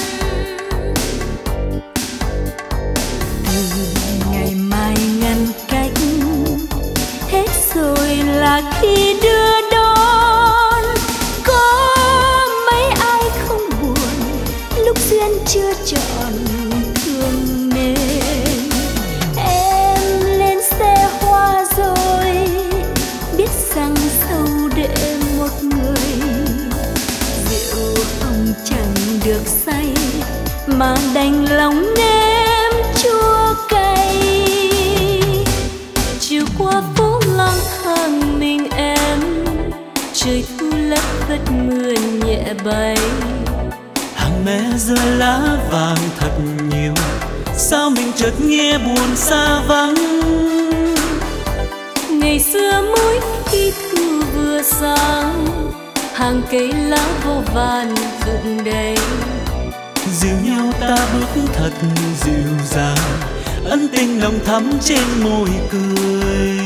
[SPEAKER 2] Ngày mai ngăn cách hết rồi là khi đưa đón, có mấy ai không buồn lúc duyên chưa trọn thương nên. Em lên xe hoa rồi biết rằng sâu đêm một người, rượu hồng chẳng được say mà đành lòng nếm chua cay. Chiều qua phố lang thang mình em, trời thu lất phất mưa nhẹ bay.
[SPEAKER 5] Hàng me rơi lá vàng thật nhiều, sao mình chợt nghe buồn xa vắng.
[SPEAKER 2] Ngày xưa mỗi khi thu vừa sáng, hàng cây lá vô vàn rụng đầy.
[SPEAKER 5] Dìu nhau ta bước thật dịu dàng, ân tình lòng thắm trên môi cười.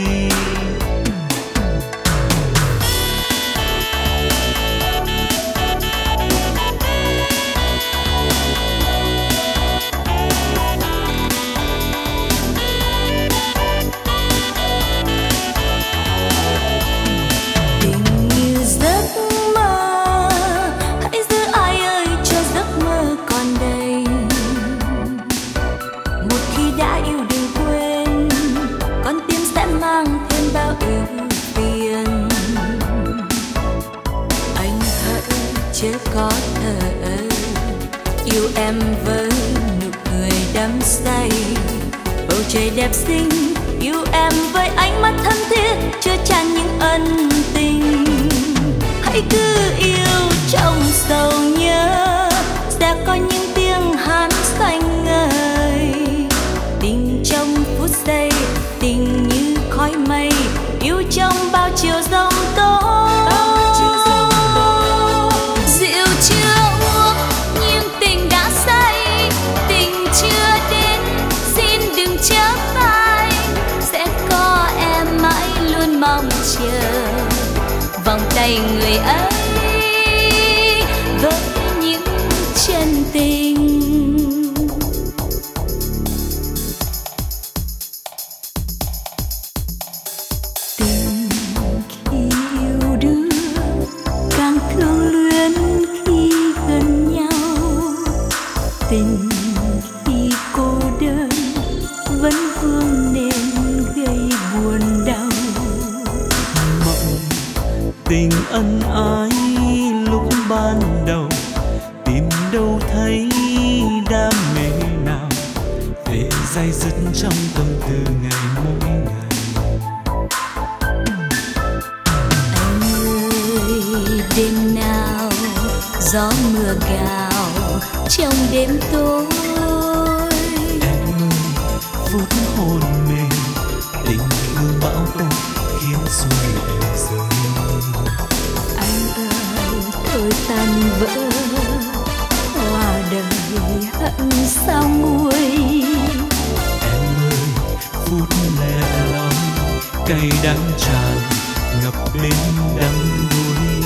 [SPEAKER 2] Tình như giấc mơ, hãy giữ ai ơi cho giấc mơ còn đây. Một khi đã yêu đừng quên, con tim sẽ mang thêm bao ưu phiền. Anh hỡi chớ có thờ ơ, yêu em với nụ cười đắm say. Bầu trời đẹp xinh, yêu em với ánh mắt thâm thiết chứa chan những ân tình. Hãy cứ yêu trong sầu nhớ, sẽ có những tiếng hát xanh ngời. Tình trong phút giây, tình như khói mây, yêu trong bao chiều giông tố. Rượu chưa uống nhưng tình đã say, tình chưa đến xin đừng chớp phai. Sẽ có em mãi luôn mong chờ vòng tay người ấy với những chân tình. Tình khi yêu đương càng thương luyến khi gần nhau, tình khi cô đơn vẫn vương nên gây buồn đau.
[SPEAKER 5] Mộng tình ân ái
[SPEAKER 2] gió mưa gào trong đêm tối.
[SPEAKER 5] Em ơi, phút hôn mê, tình thương bão tố khiến xuôi lệ rơi.
[SPEAKER 2] Anh ơi, thôi tan vỡ, hoa đời hận sao nguôi.
[SPEAKER 5] Em ơi, phút lẻ loi, cay đắng tràn ngập bên đắng đuối.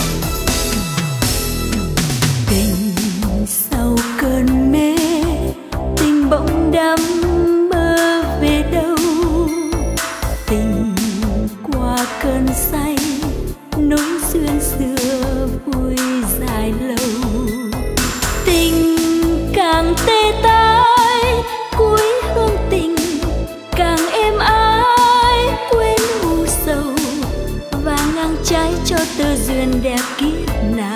[SPEAKER 2] Tình sau cơn mê, tình bỗng đắm mơ về đâu. Tình qua cơn say, nối duyên xưa vui dài lâu. Tình càng tê tái, cuối hương tình càng êm ái, quên u sầu và ngang trái cho tơ duyên đẹp kiếp nào.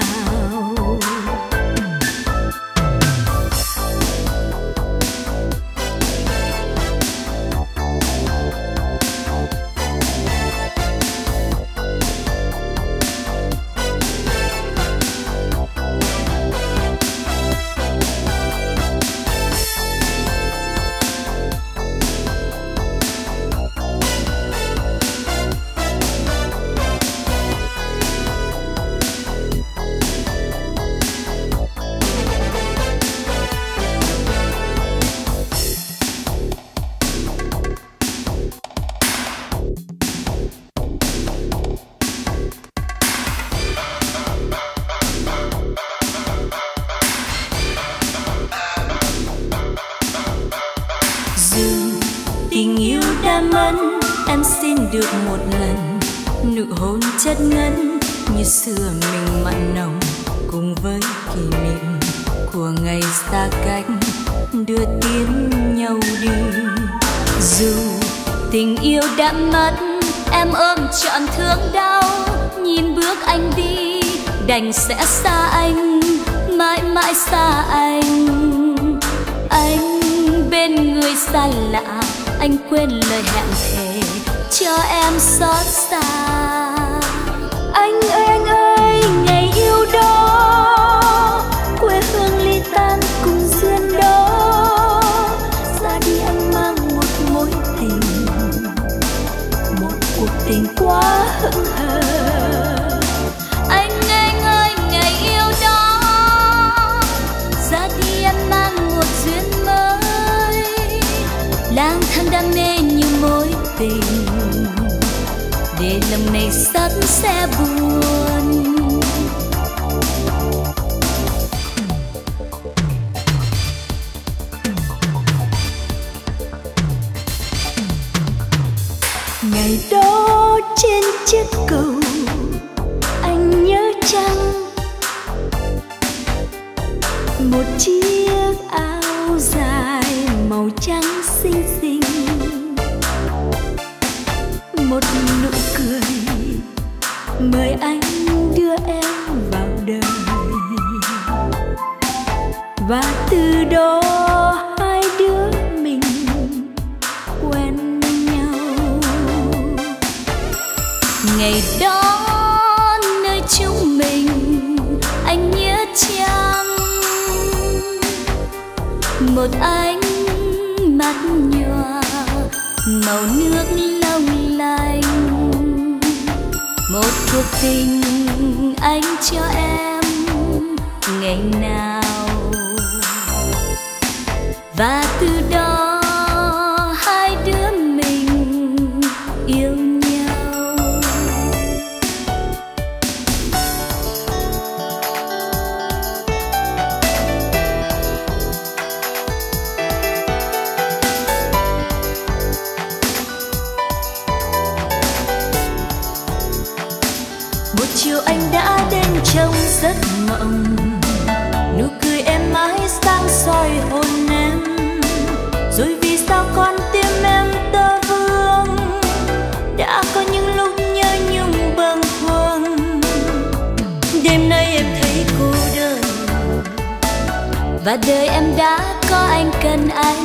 [SPEAKER 2] Tình yêu đã mất, em xin được một lần nụ hôn chất ngân như xưa mình mặn nồng, cùng với kỷ niệm của ngày xa cách đưa tiến nhau đi. Dù tình yêu đã mất, em ôm trọn thương đau, nhìn bước anh đi đành sẽ xa anh, mãi mãi xa anh. Anh bên người xa lạ, anh quên lời hẹn thề cho em xót xa. Anh ơi, ngày yêu đó, quê hương ly tan cùng duyên đó. Ra đi anh mang một mối tình, một cuộc tình quá hững hờ. Anh ơi, ngày yêu đó, ra đi anh mang một duyên mới, lang thang đam mê như mối tình, để lòng này sắp sẽ buồn. Ngày đó trên chiếc cầu, anh nhớ chăng một chiếc áo dài màu trắng xinh xinh, một nụ cười mời anh đưa em vào đời. Và từ đó hai đứa mình quen nhau. Ngày đó nơi chúng mình, anh nhớ chăng một ánh mắt nhòa màu nước long lanh, một cuộc tình anh cho em ngày nào. Và từ đó hai đứa mình yêu nhau. Một chiều anh đã đến trong giấc mộng, nụ cười em mãi sáng soi hồn em. Rồi vì sao con tim em tơ vương, đã có những lúc nhớ nhung bâng khuâng. Đêm nay em thấy cô đơn, và đời em đã có anh cần anh.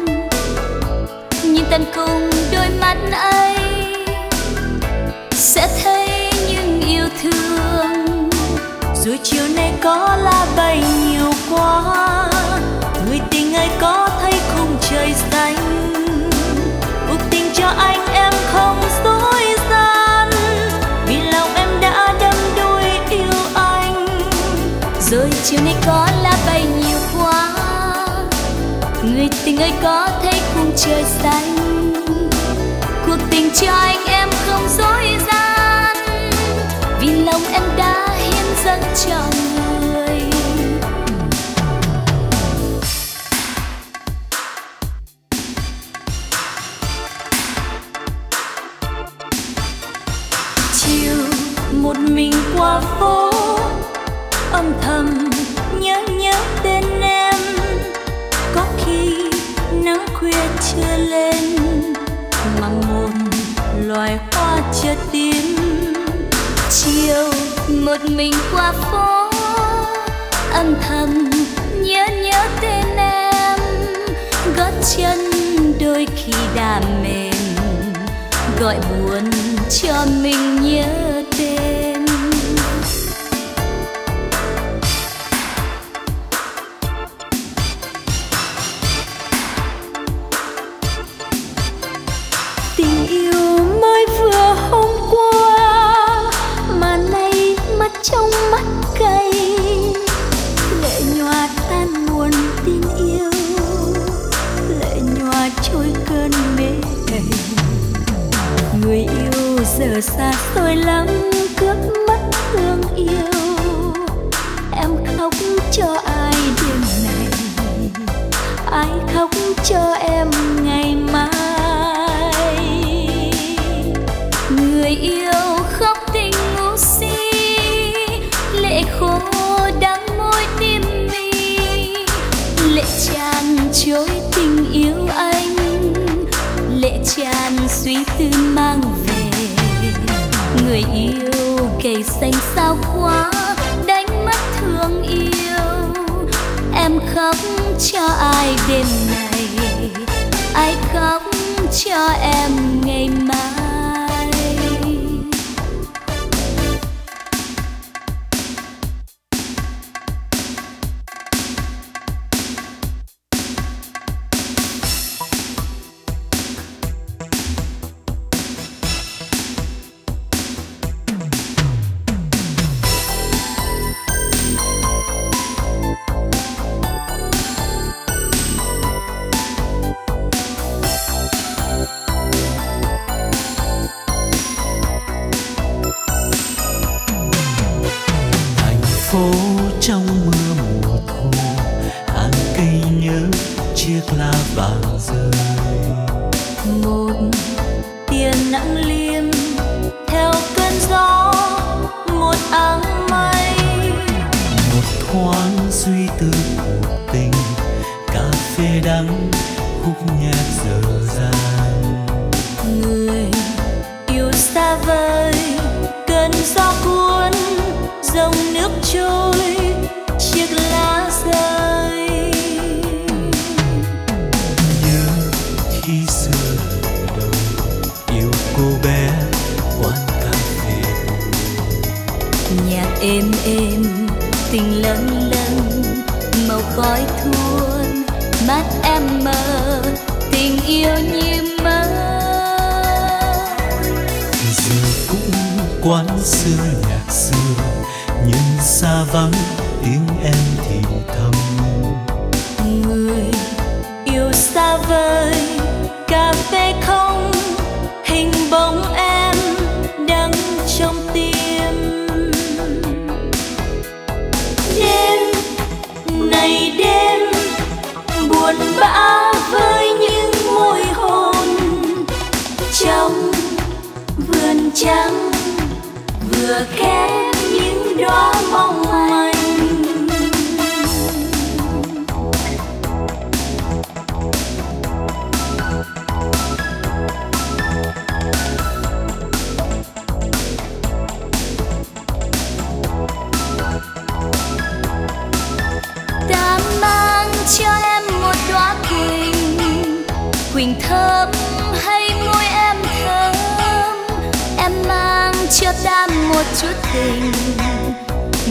[SPEAKER 2] Nhìn tận cùng đôi mắt ấy, sẽ thấy những yêu thương rồi chiều nay có lá bay nhiều quá. Người tình ơi có thấy khung trời xanh, cuộc tình cho anh em không dối gian, vì lòng em đã đắm đuối yêu anh. Rồi chiều nay có lá bay nhiều quá, người tình ơi có thấy khung trời xanh, cuộc tình cho anh em không dối gian, vì lòng em đã hiến dâng cho người. Chiều một mình qua phố, âm thầm nhớ tên em. Có khi nắng khuya chưa lên mà một loài hoa chưa tím. Chiều một mình qua phố, âm thầm nhớ tên em. Gót chân đôi khi đã mềm, gọi buồn cho mình nhớ tên. Tình yêu mới vừa hôm qua mà nay mắt trong mắt cay, lệ nhòa tan buồn tin yêu, lệ nhòa trôi cơn mê đầy. Người yêu giờ xa xôi lắm, cướp mất thương yêu. Em khóc cho ai đêm này, ai khóc cho em ngày mai. Người yêu khóc tình ngu si, lệ khô đắng môi tim mi, lệ tràn trôi tình yêu anh, lệ tràn suy tư mang về. Người yêu gầy xanh sao quá, đánh mất thương yêu. Em khóc cho ai đêm này, ai khóc cho em ngày mai.
[SPEAKER 5] Phố trong mưa mùa thu, hàng cây nhớ chiếc lá vàng rơi.
[SPEAKER 2] Một tia nắng liêm theo cơn gió, một áng mây.
[SPEAKER 5] Một thoáng suy tư cuộc tình, cà phê đắng khúc nhạc dở dang.
[SPEAKER 2] Người yêu xa vời, cơn gió cuốn dòng nước trôi, chiếc lá rơi.
[SPEAKER 5] Nhớ khi xưa lần đầu yêu cô bé quán cà phê.
[SPEAKER 2] Nhạc êm êm tình lâng lâng, màu khói thuôn mắt em mơ, tình yêu như mơ.
[SPEAKER 5] Giờ cũng quán xưa nhạc xưa, nhưng xa vắng tiếng em thì thầm.
[SPEAKER 2] Người yêu xa vời, cà phê không, hình bóng em đắng trong tim. Đêm này đêm buồn bã với những môi hôn, trong vườn trắng vừa khép những đóa mong manh. Ta mang cho em một đóa quỳnh, quỳnh thơm hay môi em thơm. Em mang cho ta một chút tình,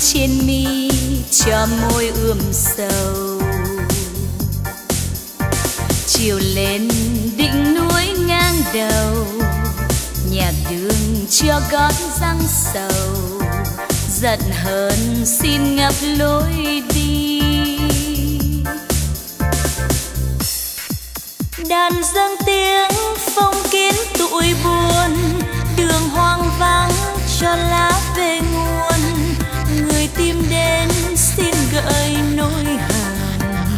[SPEAKER 2] trên mi cho môi ươm sầu. Chiều lên đỉnh núi ngang đầu, nhạc đường cho gót răng sầu. Giận hờn xin ngập lối đi. Đàn dâng tiếng phong kiến tụi buồn, đường hoang vắng cho lá về nguồn. Người tìm đến xin gợi nỗi hờn.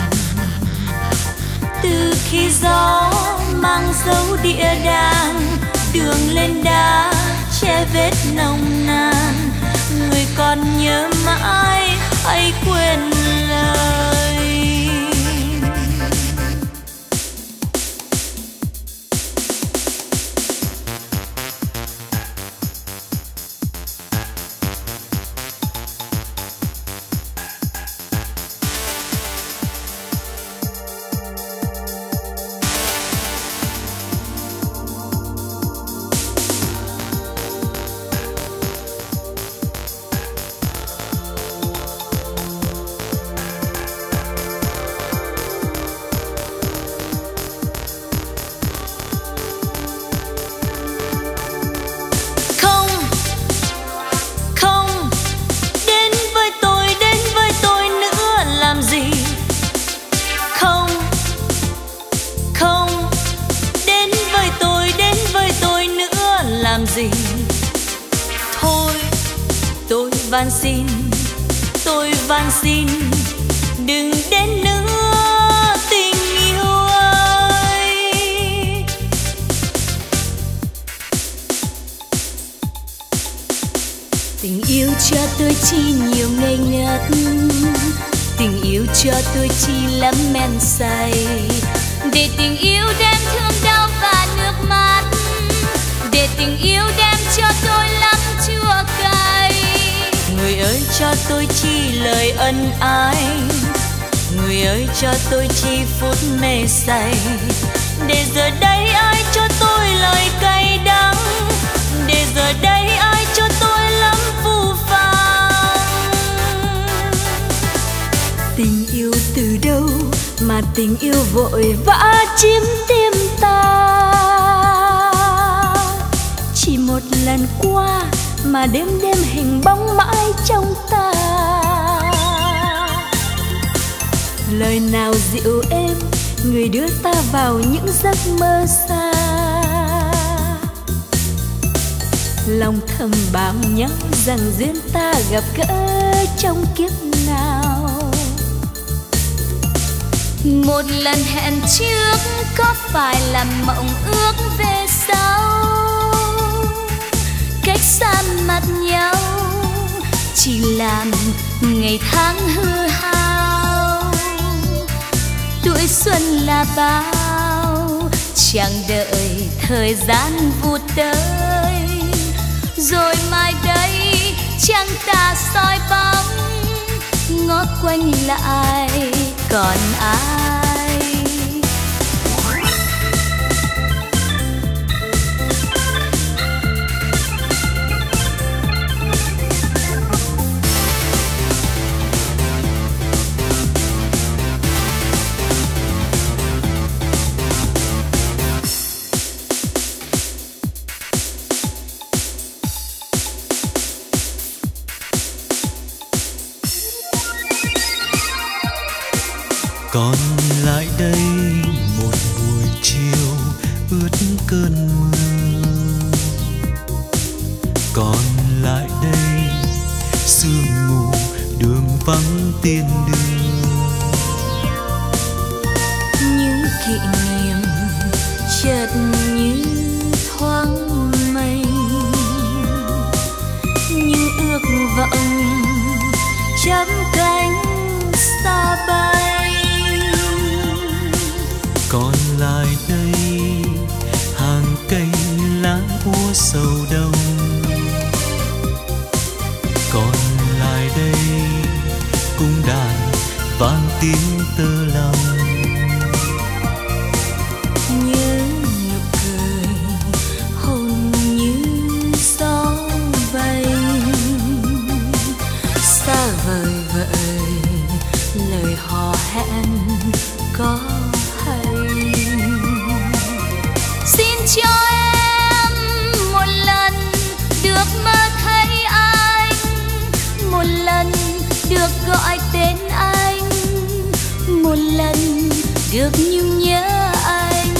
[SPEAKER 2] Từ khi gió mang dấu địa đàng, đường lên đá che vết nồng nàn. Người còn nhớ mãi hay quên lời. Thôi tôi van xin, tôi van xin, đừng đến nữa tình yêu ơi. Tình yêu cho tôi chi nhiều ngây ngất, tình yêu cho tôi chi lắm men say. Để tình yêu đem thương đau và nước mắt, để tình yêu đem cho tôi lắm chua cay. Người ơi cho tôi chi lời ân ái, người ơi cho tôi chi phút mê say. Để giờ đây ai cho tôi lời cay đắng, để giờ đây ai cho tôi lắm phù phàng. Tình yêu từ đâu mà tình yêu vội vã chiếm tim ta. Chỉ một lần qua mà đêm đêm hình bóng mãi trong ta. Lời nào dịu êm người đưa ta vào những giấc mơ xa. Lòng thầm bảo nhau rằng duyên ta gặp gỡ trong kiếp nào. Một lần hẹn trước có phải là mộng ước về sau. Cách xa mặt nhau chỉ làm ngày tháng hư hao. Tuổi xuân là bao, chẳng đợi thời gian vụt tới. Rồi mai đây chẳng ta soi bóng, ngó quanh lại còn ai.
[SPEAKER 5] Còn lại đây một buổi chiều ướt cơn mưa. Còn lại đây sương mù đường vắng tiên đưa.
[SPEAKER 2] Những kỷ niệm chợt như thoáng mây, những ước vọng chắp cánh xa bay.
[SPEAKER 5] Còn lại đây hàng cây lá úa sầu đông. Còn lại đây cung đàn vang tiếng tơ lòng.
[SPEAKER 2] Nhớ nụ cười hôn như gió bay, xa được nhung nhớ anh.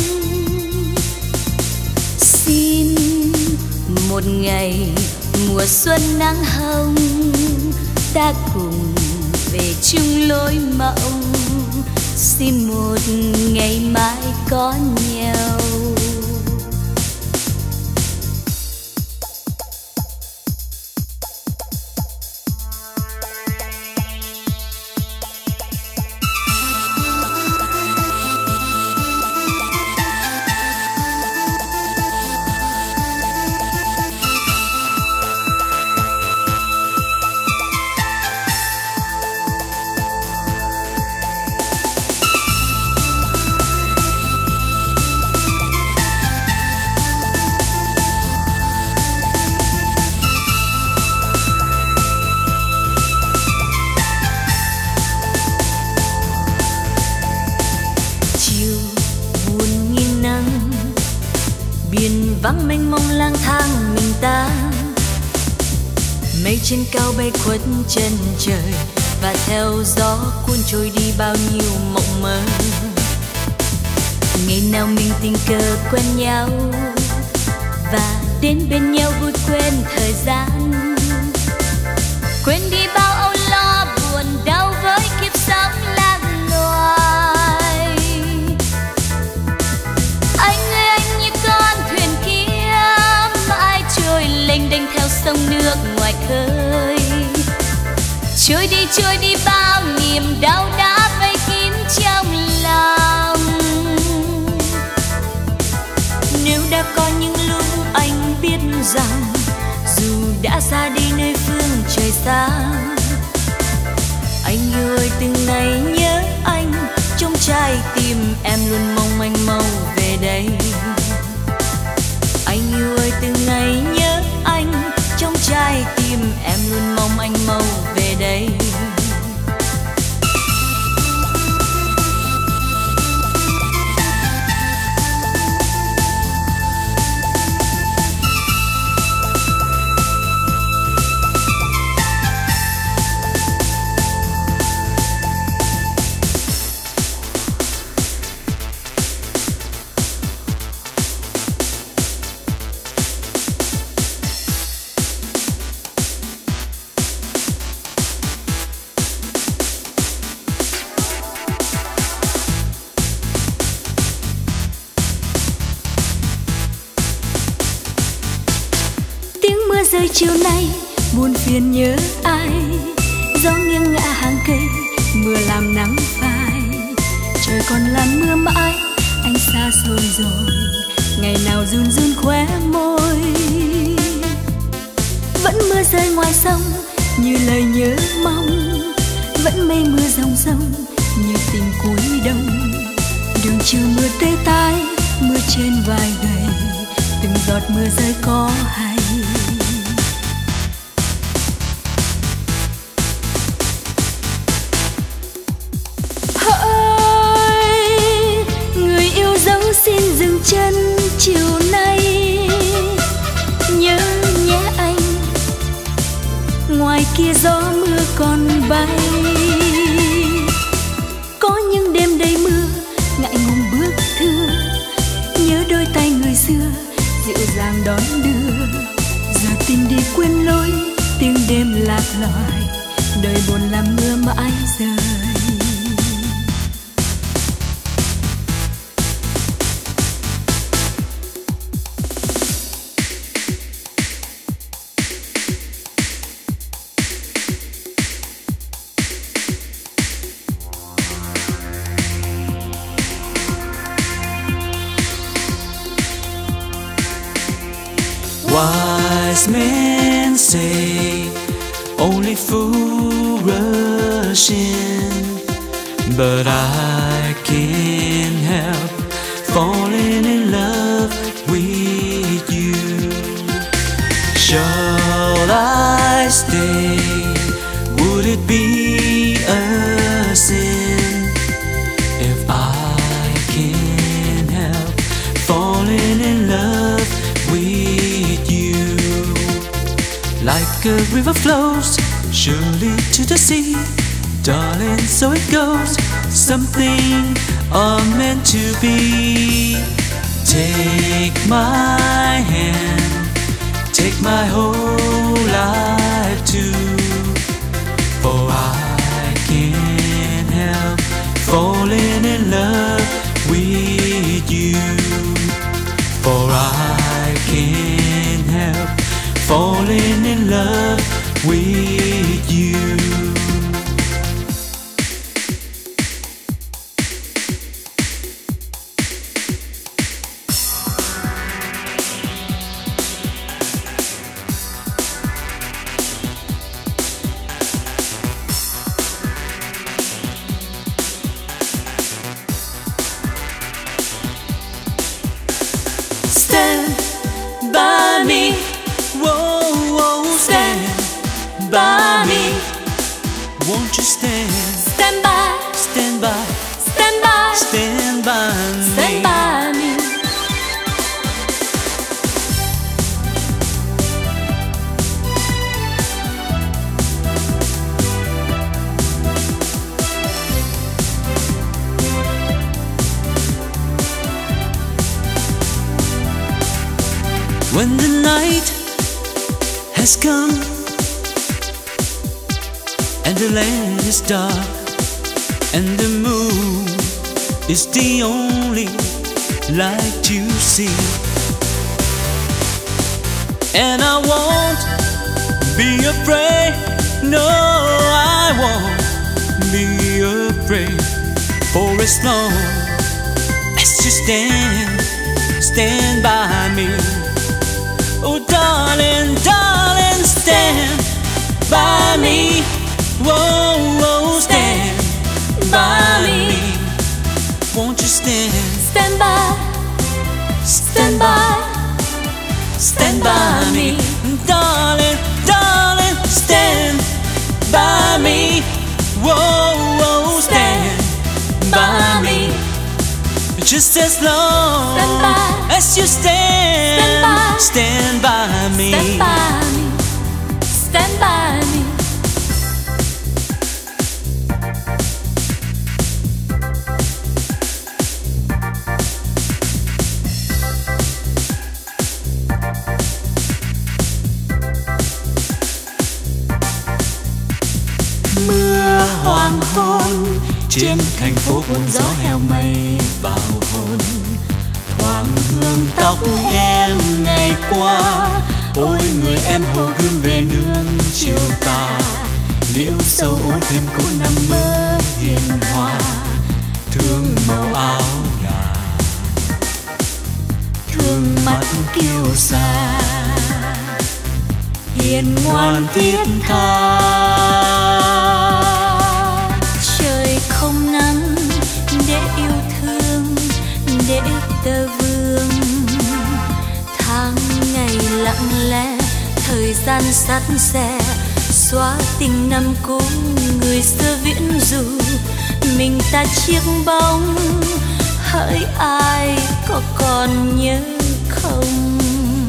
[SPEAKER 2] Xin một ngày mùa xuân nắng hồng, ta cùng về chung lối mộng. Xin một ngày mai có nhau. Vắng mênh mông lang thang mình ta, mây trên cao bay khuất chân trời, và theo gió cuốn trôi đi bao nhiêu mộng mơ. Ngày nào mình tình cờ quen nhau, và đến bên nhau vui quên thời gian, quên đi bao âu lo buồn đau với kiếp sống lang loài. Anh ơi anh như con thuyền kia mãi trôi lênh đênh theo sông nước ngoài khơi, trôi đi bao niềm đau đã vây kín trong lòng. Nếu đã có những lúc anh biết rằng dù đã xa đi nơi phương trời xa, anh yêu ơi từng ngày nhớ anh, trong trái tim em luôn mong anh mau về đây. Anh yêu ơi từng ngày nhớ anh, trong trái tim em luôn mong anh mau về đây. Rơi chiều nay buồn phiền nhớ ai, gió nghiêng ngả hàng cây, mưa làm nắng phai. Trời còn làm mưa mãi, anh xa xôi rồi, ngày nào run run khóe môi. Vẫn mưa rơi ngoài sông như lời nhớ mong, vẫn mây mưa ròng ròng như tình cuối đông. Đường chiều mưa tê tái, mưa trên vai gầy, từng giọt mưa rơi có hay. Xin dừng chân chiều nay, nhớ nhé anh, ngoài kia gió mưa còn bay. Có những đêm đầy mưa ngại ngùng bước thưa, nhớ đôi tay người xưa dịu dàng đón đưa. Giờ tình đi quên lối, tiếng đêm lạc loài, đời buồn làm mưa mãi rơi.
[SPEAKER 5] Wise men say only fool rush in, but I can't help falling in love with you. Shall I stay? Would it be a sin if I can't help falling in love with you? Like a river flows surely to the sea, Darling, so it goes. Something are meant to be. Take my hand, take my whole life too. For I can't help falling in love with you. For I can't help falling in love with you. Stand by me, whoa, whoa, stand by me. Won't you stand?
[SPEAKER 2] Stand by,
[SPEAKER 5] Stand by,
[SPEAKER 2] stand by,
[SPEAKER 5] stand by me.
[SPEAKER 2] stand by me.
[SPEAKER 5] When the night has come and the land is dark and the moon is the only light you see, and I won't be afraid, no, I won't be afraid, for as long as you stand by me. Oh darling, darling, stand by me. Whoa, whoa, stand by me. Won't you stand?
[SPEAKER 2] Stand by, stand by,
[SPEAKER 5] Stand by me. Darling, darling, stand by me. Whoa, whoa, stand by me. Just as long
[SPEAKER 2] Stand by.
[SPEAKER 5] as you stand by me.
[SPEAKER 2] stand by me, stand by me.
[SPEAKER 5] Mưa hoàng hôn trên thành phố buồn gió heo mây vào hồn, thoáng hương tóc em ngày qua. Ôi người em hồ gươm về nương chiều tà, liễu sâu ôi thêm cố năm mơ hiền hòa. Thương màu áo gà, thương mắt kiêu sa, hiền ngoan thiết tha.
[SPEAKER 2] Trời không nắng để yêu thương, để tơ vương. Tháng ngày lặng lẽ, thời gian sắt xe, xóa tình năm cũ người xưa viễn du. Mình ta chiếc bóng, hỡi ai có còn nhớ không?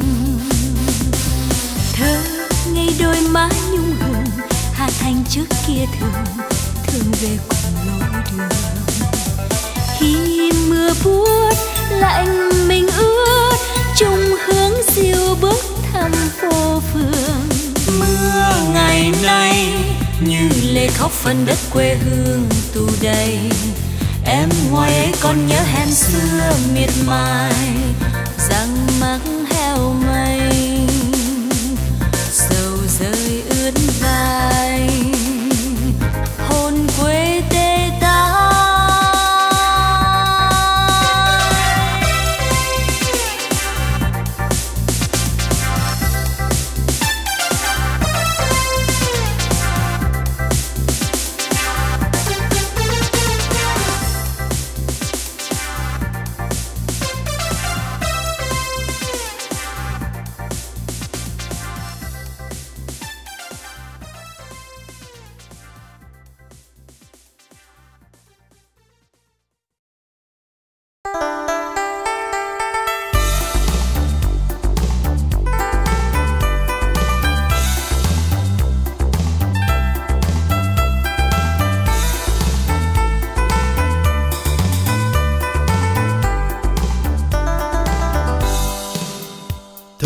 [SPEAKER 2] Thơ ngày đôi má nhung hồng, Hà Thành trước kia thường về cùng lối đường. Khi mưa buốt lạnh mình ướt, chung hướng diêu bước thăm phố phường.
[SPEAKER 5] Mưa ngày nay
[SPEAKER 2] Như lệ khóc phần đất quê hương tù đầy.
[SPEAKER 5] em ngoài ấy
[SPEAKER 2] Còn nhớ hẹn xưa miệt mài, răng mắc heo mây, dầu rơi ướt vai, hồn quê tê tái.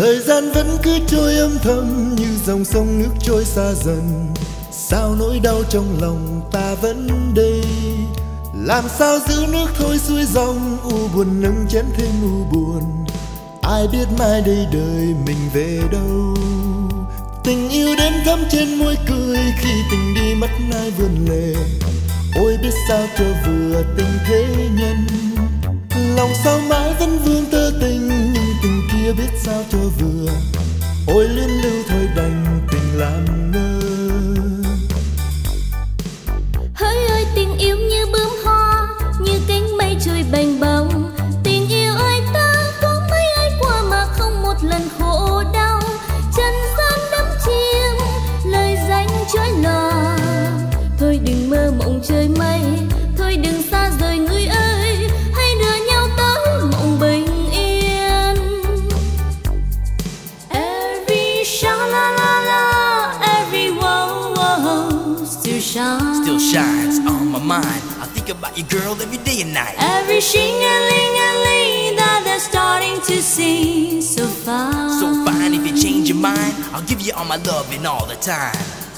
[SPEAKER 4] Thời gian vẫn cứ trôi âm thầm như dòng sông nước trôi xa dần. Sao nỗi đau trong lòng ta vẫn đây? Làm sao giữ nước thôi xuôi dòng, u buồn nâng chén thêm u buồn. Ai biết mai đây đời mình về đâu? Tình yêu đến thắm trên môi cười, khi tình đi mất ai vươn lệ. Ôi biết sao cho vừa tình thế nhân, lòng sao mãi vẫn vương tơ tình, nhưng tình kia biết sao cho vừa. Ôi luyến lưu thôi đành tình làm ngơ.
[SPEAKER 2] Hỡi ơi tình yêu như bướm hoa, như cánh mây trôi bềnh bồng. Tình yêu ơi ta có mấy ai qua mà không một lần khổ đau. Trần gian đắm chìm lời danh chói lòa. Thôi đừng mơ mộng trời mây, thôi đừng xa rời người ơi. Hãy đưa nhau tới mộng bình yên. Every sha la la la, every wow wow still shines
[SPEAKER 6] on my mind. I think about you, girl, every day and night.
[SPEAKER 2] Every shing-a-ling-a-ling that they're starting to sing so fine.
[SPEAKER 6] So fine, if you change your mind, I'll give you all my loving all the time.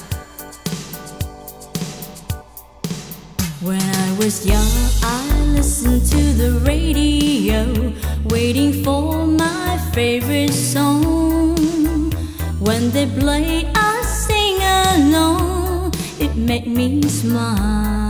[SPEAKER 2] When I was young, I listened to the radio, waiting for my favorite song. When they play, I sing along. It made me smile.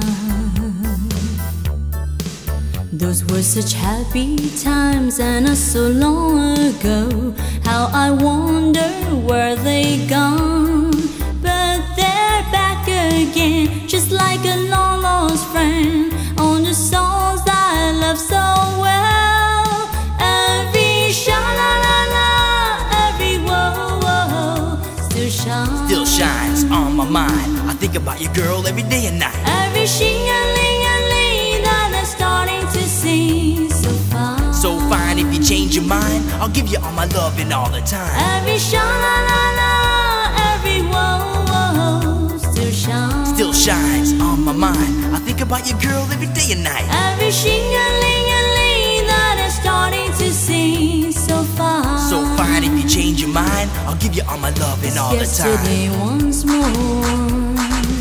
[SPEAKER 2] Those were such happy times and not so long ago. How I wonder where they gone. But they're back again, just like a long lost friend, on the songs I love so well. Every sha-la-la-la, every whoa-whoa still
[SPEAKER 6] shines on my mind. I think about you, girl, every day and night.
[SPEAKER 2] Every shing-a-ling-a-ling that they're starting to sing so fine.
[SPEAKER 6] So fine, if you change your mind, I'll give you all my loving all the time.
[SPEAKER 2] Every sha-la-la-la, every whoa-whoa still
[SPEAKER 6] shines on my mind. I think about you, girl, every day and night.
[SPEAKER 2] Every shing-a-ling-a-ling that is starting to sing so fine.
[SPEAKER 6] So fine, if you change your mind, I'll give you all my loving all the time.
[SPEAKER 2] Yesterday once more.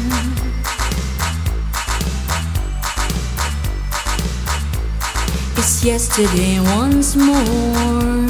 [SPEAKER 2] It's yesterday once more.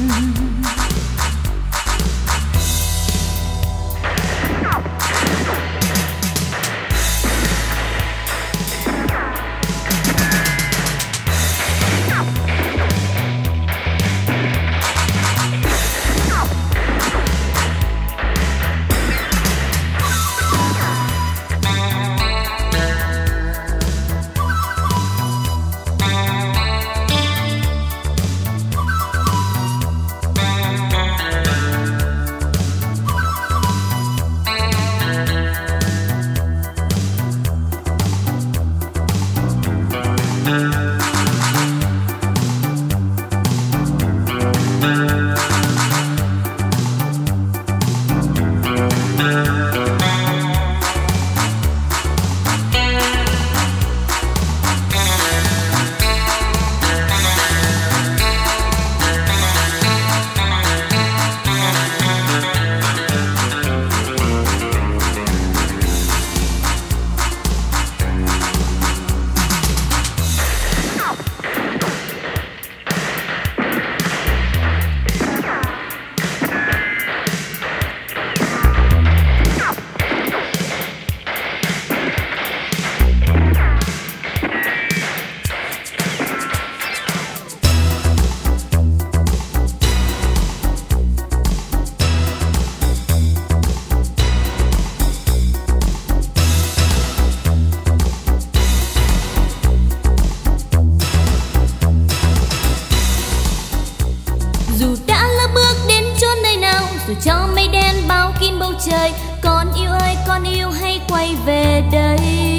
[SPEAKER 2] dù cho mây đen bao kín bầu trời. Con yêu ơi con yêu hãy quay về đây.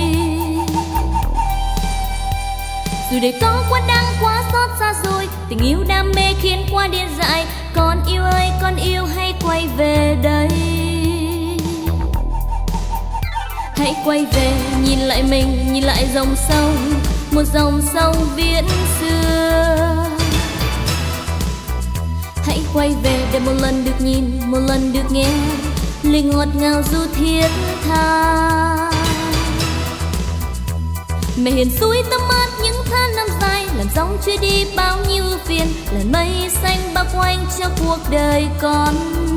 [SPEAKER 2] Dù đời có quá đắng quá xót xa rồi, tình yêu đam mê khiến qua điên dại. Con yêu ơi con yêu hãy quay về đây. Hãy quay về nhìn lại mình, nhìn lại dòng sông, một dòng sông viễn xưa. Hãy quay về để một lần được nhìn, một lần được nghe lời ngọt ngào du thiết tha. Mẹ hiền suối tắm mát những tháng năm dài, làm giông trôi đi bao nhiêu ưu phiền, làn mây xanh bao quanh cho cuộc đời con.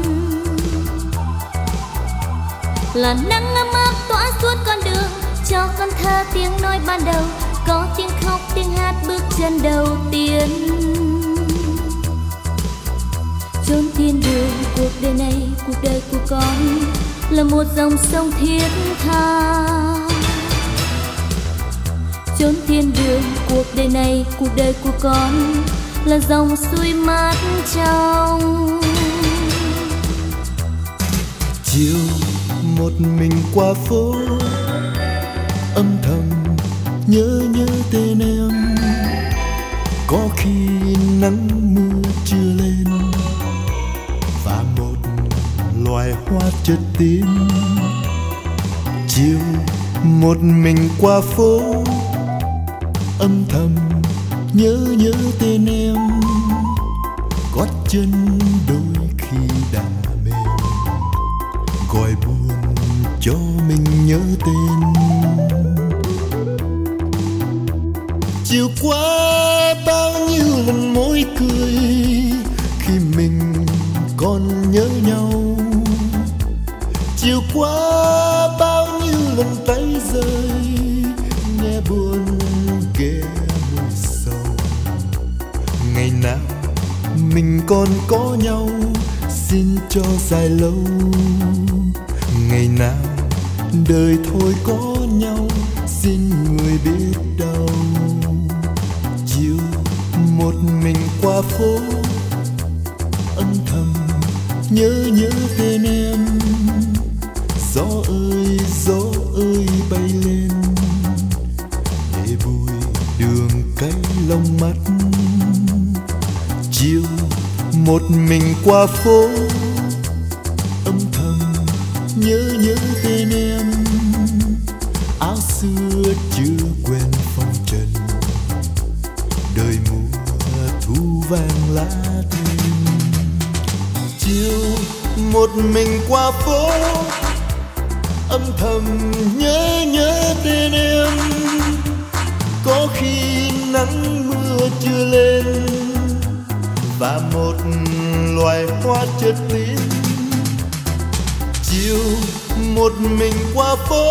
[SPEAKER 2] Là nắng ấm áp tỏa suốt con đường, cho con thơ tiếng nói ban đầu, có tiếng khóc tiếng hát bước chân đầu tiên. Chốn thiên đường cuộc đời này, cuộc đời của con là một dòng sông thiết tha. Chốn thiên đường cuộc đời này, cuộc đời của con là dòng suối mát trong.
[SPEAKER 4] Chiều một mình qua phố, âm thầm nhớ tên em. Có khi nắng mưa chưa lên và một loài hoa chợt tím. Chiều một mình qua phố, âm thầm nhớ tên em. Gót chân đôi khi đã mềm, gọi buồn cho mình nhớ tên. Chiều qua bao nhiêu lần môi cười khi mình còn nhớ nhau. Chiều qua bao nhiêu lần tay rơi nghe buồn ghé mùi sầu. Ngày nào mình còn có nhau xin cho dài lâu. Ngày nào đời thôi có nhau xin người biết đâu. Chiều một mình qua phố, âm thầm nhớ tên em. Gió ơi bay lên để bụi đường cay lông mắt. Chiều một mình qua phố, âm thầm nhớ tên em. Áo xưa chưa quên phong trần, đời mùa thu vàng lá thêm. Chiều một mình qua phố, âm thầm nhớ tên em. Có khi nắng mưa chưa lên và một loài hoa chợt tím. Chiều một mình qua phố,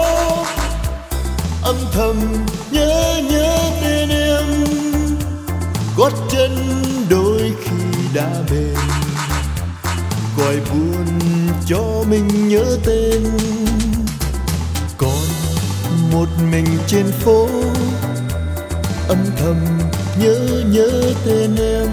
[SPEAKER 4] âm thầm nhớ tên em. Gót chân đôi khi đã mềm, gọi buồn cho mình nhớ tên. Còn một mình trên phố, âm thầm nhớ tên em.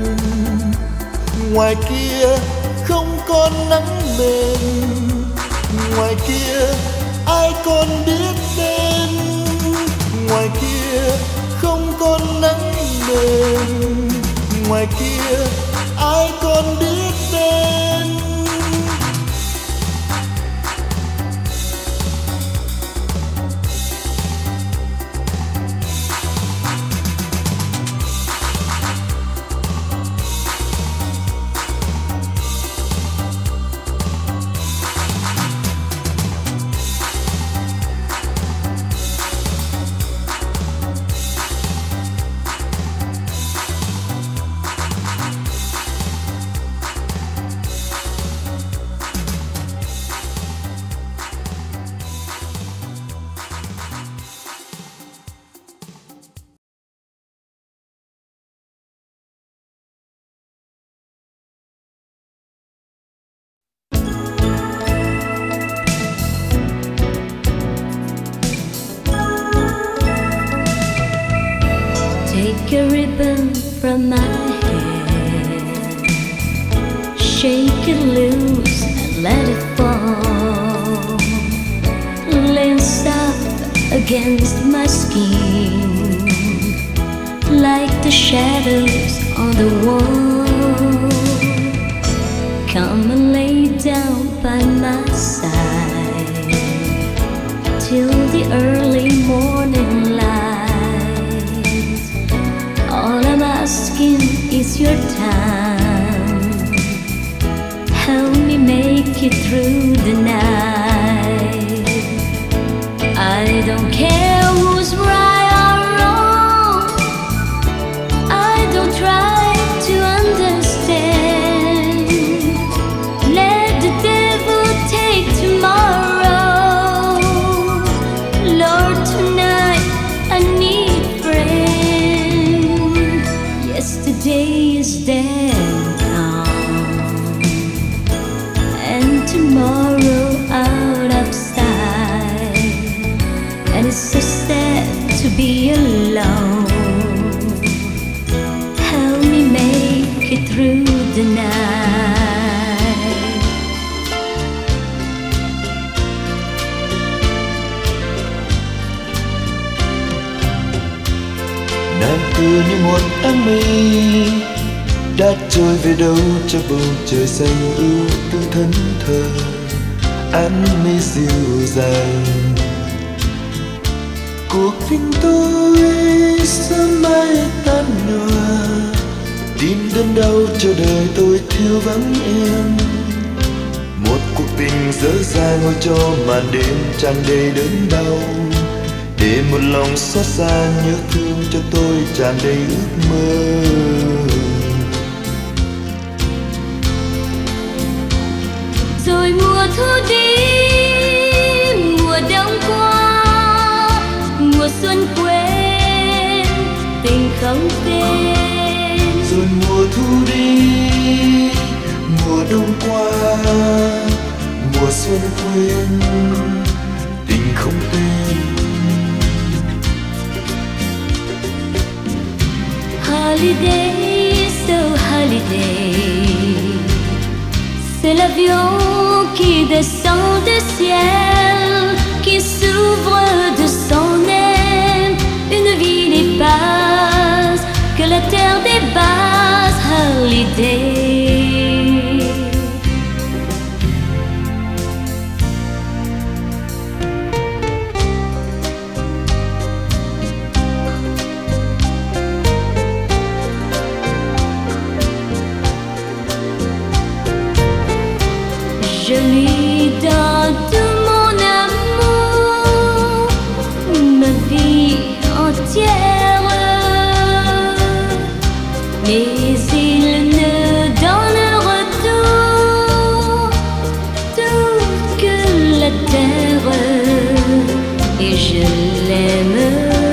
[SPEAKER 4] Ngoài kia không còn nắng mềm, ngoài kia ai còn biết tên. Ngoài kia không còn nắng mềm, ngoài kia ai còn biết tên.
[SPEAKER 2] Take a ribbon from my head, shake it loose and let it fall. Lace up against my skin like the shadows on the wall. Come and lay down by my side till the early morning light. All I'm asking is your time. help me make it through the night. I don't care who's right or wrong. I don't try to understand. Let the devil take tomorrow. Lord, tonight I need a friend. Yesterday is dead gone, and tomorrow out of sight. And it's so sad to be alone. Help me make it through the night.
[SPEAKER 4] Nàng cứ như một áng mây đã trôi về đâu cho bầu trời xanh ưu tư thẫn thờ. Áng mây dịu dàng, cuộc tình tôi sớm mai tan nhòa. Tim đớn đau cho đời tôi thiếu vắng em. Một cuộc tình dở dang ngồi cho màn đêm tràn đầy đớn đau. Để một lòng xót xa nhớ thương cho tôi tràn đầy ước mơ.
[SPEAKER 2] Rồi mùa thu đi, mùa đông qua, mùa xuân quên, tình không tên.
[SPEAKER 4] Rồi mùa thu đi, mùa đông qua, mùa xuân quên, tình không tên.
[SPEAKER 2] Holiday, so holiday. C'est l'avion qui descend du ciel, qui s'ouvre de son aile. Une vie dépasse, que la terre dépasse. Holiday. Je lui donne tout mon amour, ma vie entière. Mais il ne donne en retour tout que la terre. Et je l'aime.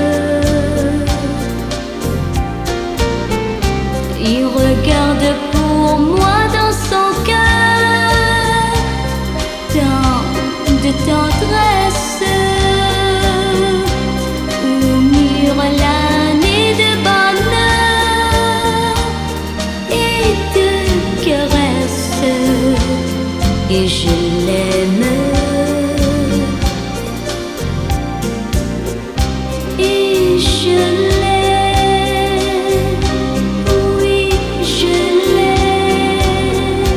[SPEAKER 2] Il regarde pour moi dans son cœur tant de tendresse, où mûre l'année de bonheur et de caresses. Et je l'aime. Et je l'aime. Oui, je l'aime.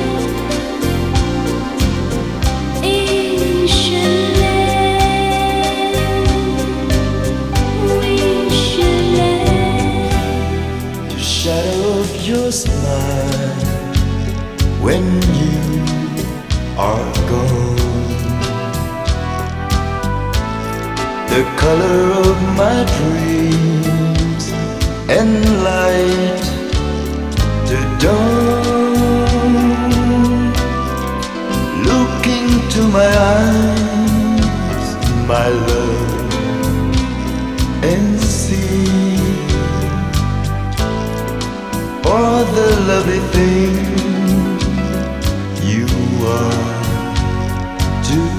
[SPEAKER 2] Et je l'aime. Oui, je l'aime.
[SPEAKER 4] The shadow of your smile when you are gone. The color of my dreams and light to dawn. Look into my eyes, my love, and see all the lovely things you are to me.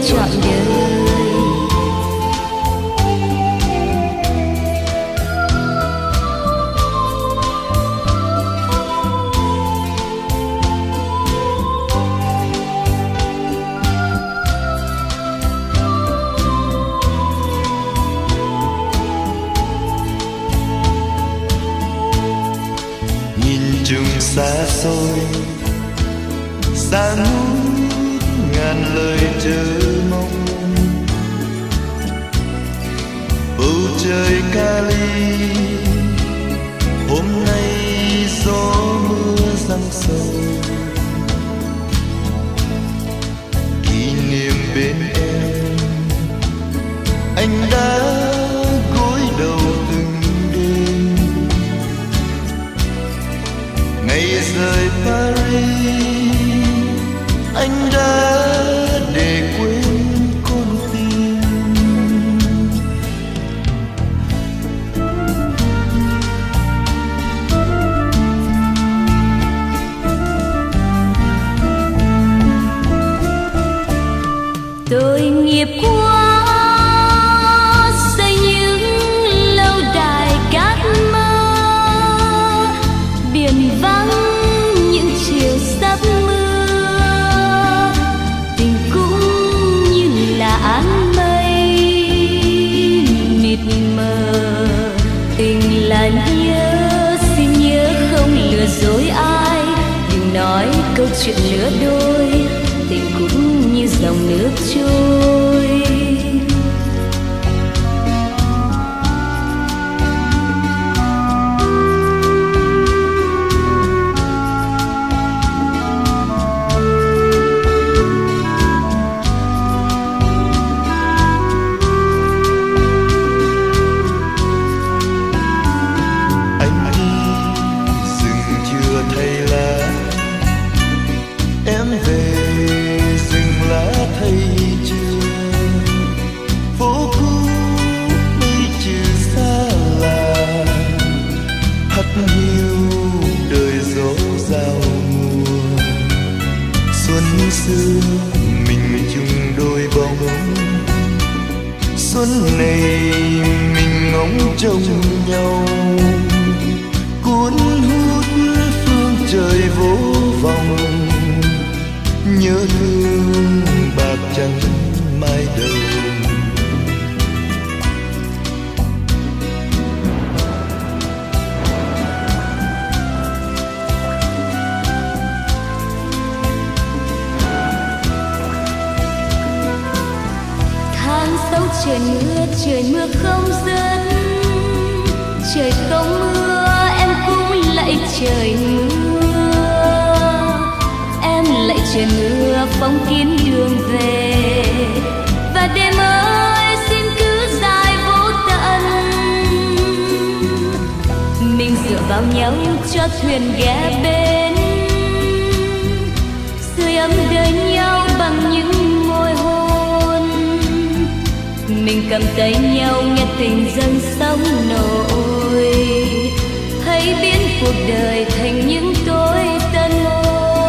[SPEAKER 2] trọn đời.
[SPEAKER 4] Trùng xa xôi xa ngút ngàn lời chờ mong, bầu trời Cali hôm nay gió mưa giăng sầu, kỷ niệm bên em anh đã gối đầu từng đêm. Ngày rời Paris anh đã để quên con tim.
[SPEAKER 2] Tôi nghiệp quá xây những lâu đài cát mơ, biển vắng những chiều sắp mưa, tình cũng như là áng mây mịt mờ. Tình là nhớ, xin nhớ không lừa dối ai, đừng nói câu chuyện lứa đôi, tình cũng như dòng nước trôi.
[SPEAKER 4] Anh đi rừng chưa thấy lá, em về rừng lá thấy chưa. Phố cũ mây trừ xa lạ, hắt hiu đời gió giao mùa. Xuân xưa mình chung đôi bóng, xuân này mình ngóng trông nhau, cuốn hút phương trời vô vọng. Nhớ thương bạc trắng mai đầu,
[SPEAKER 2] Tháng sáu trời mưa không dứt, trời không mưa em cũng lạy trời mưa. Em lạy trời mưa phóng kín đường về, và đêm ơi xin cứ dài vô tận. Mình dựa vào nhau cho thuyền ghé bên, sưởi ấm đời nhau bằng những môi hôn. Mình cầm tay nhau nghe tình dâng sóng nổi, hãy biến cuộc đời thành những tối tân hôn.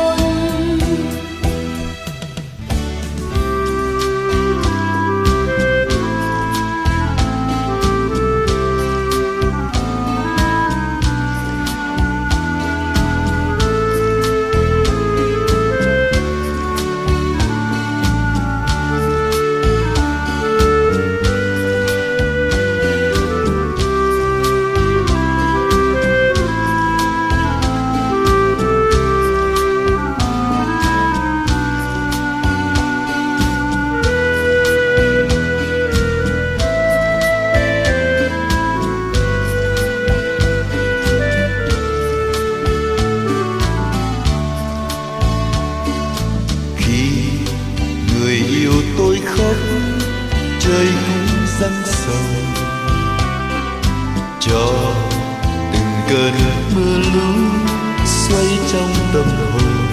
[SPEAKER 4] Trời cũng giăng sầu cho từng cơn mưa lũ xoay trong tâm hồn.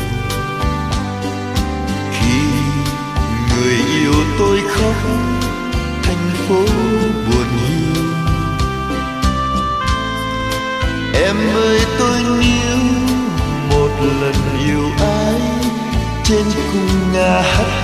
[SPEAKER 4] Khi người yêu tôi khóc, thành phố buồn hiu. Em ơi tôi níu một lần yêu ai trên cung nhà hát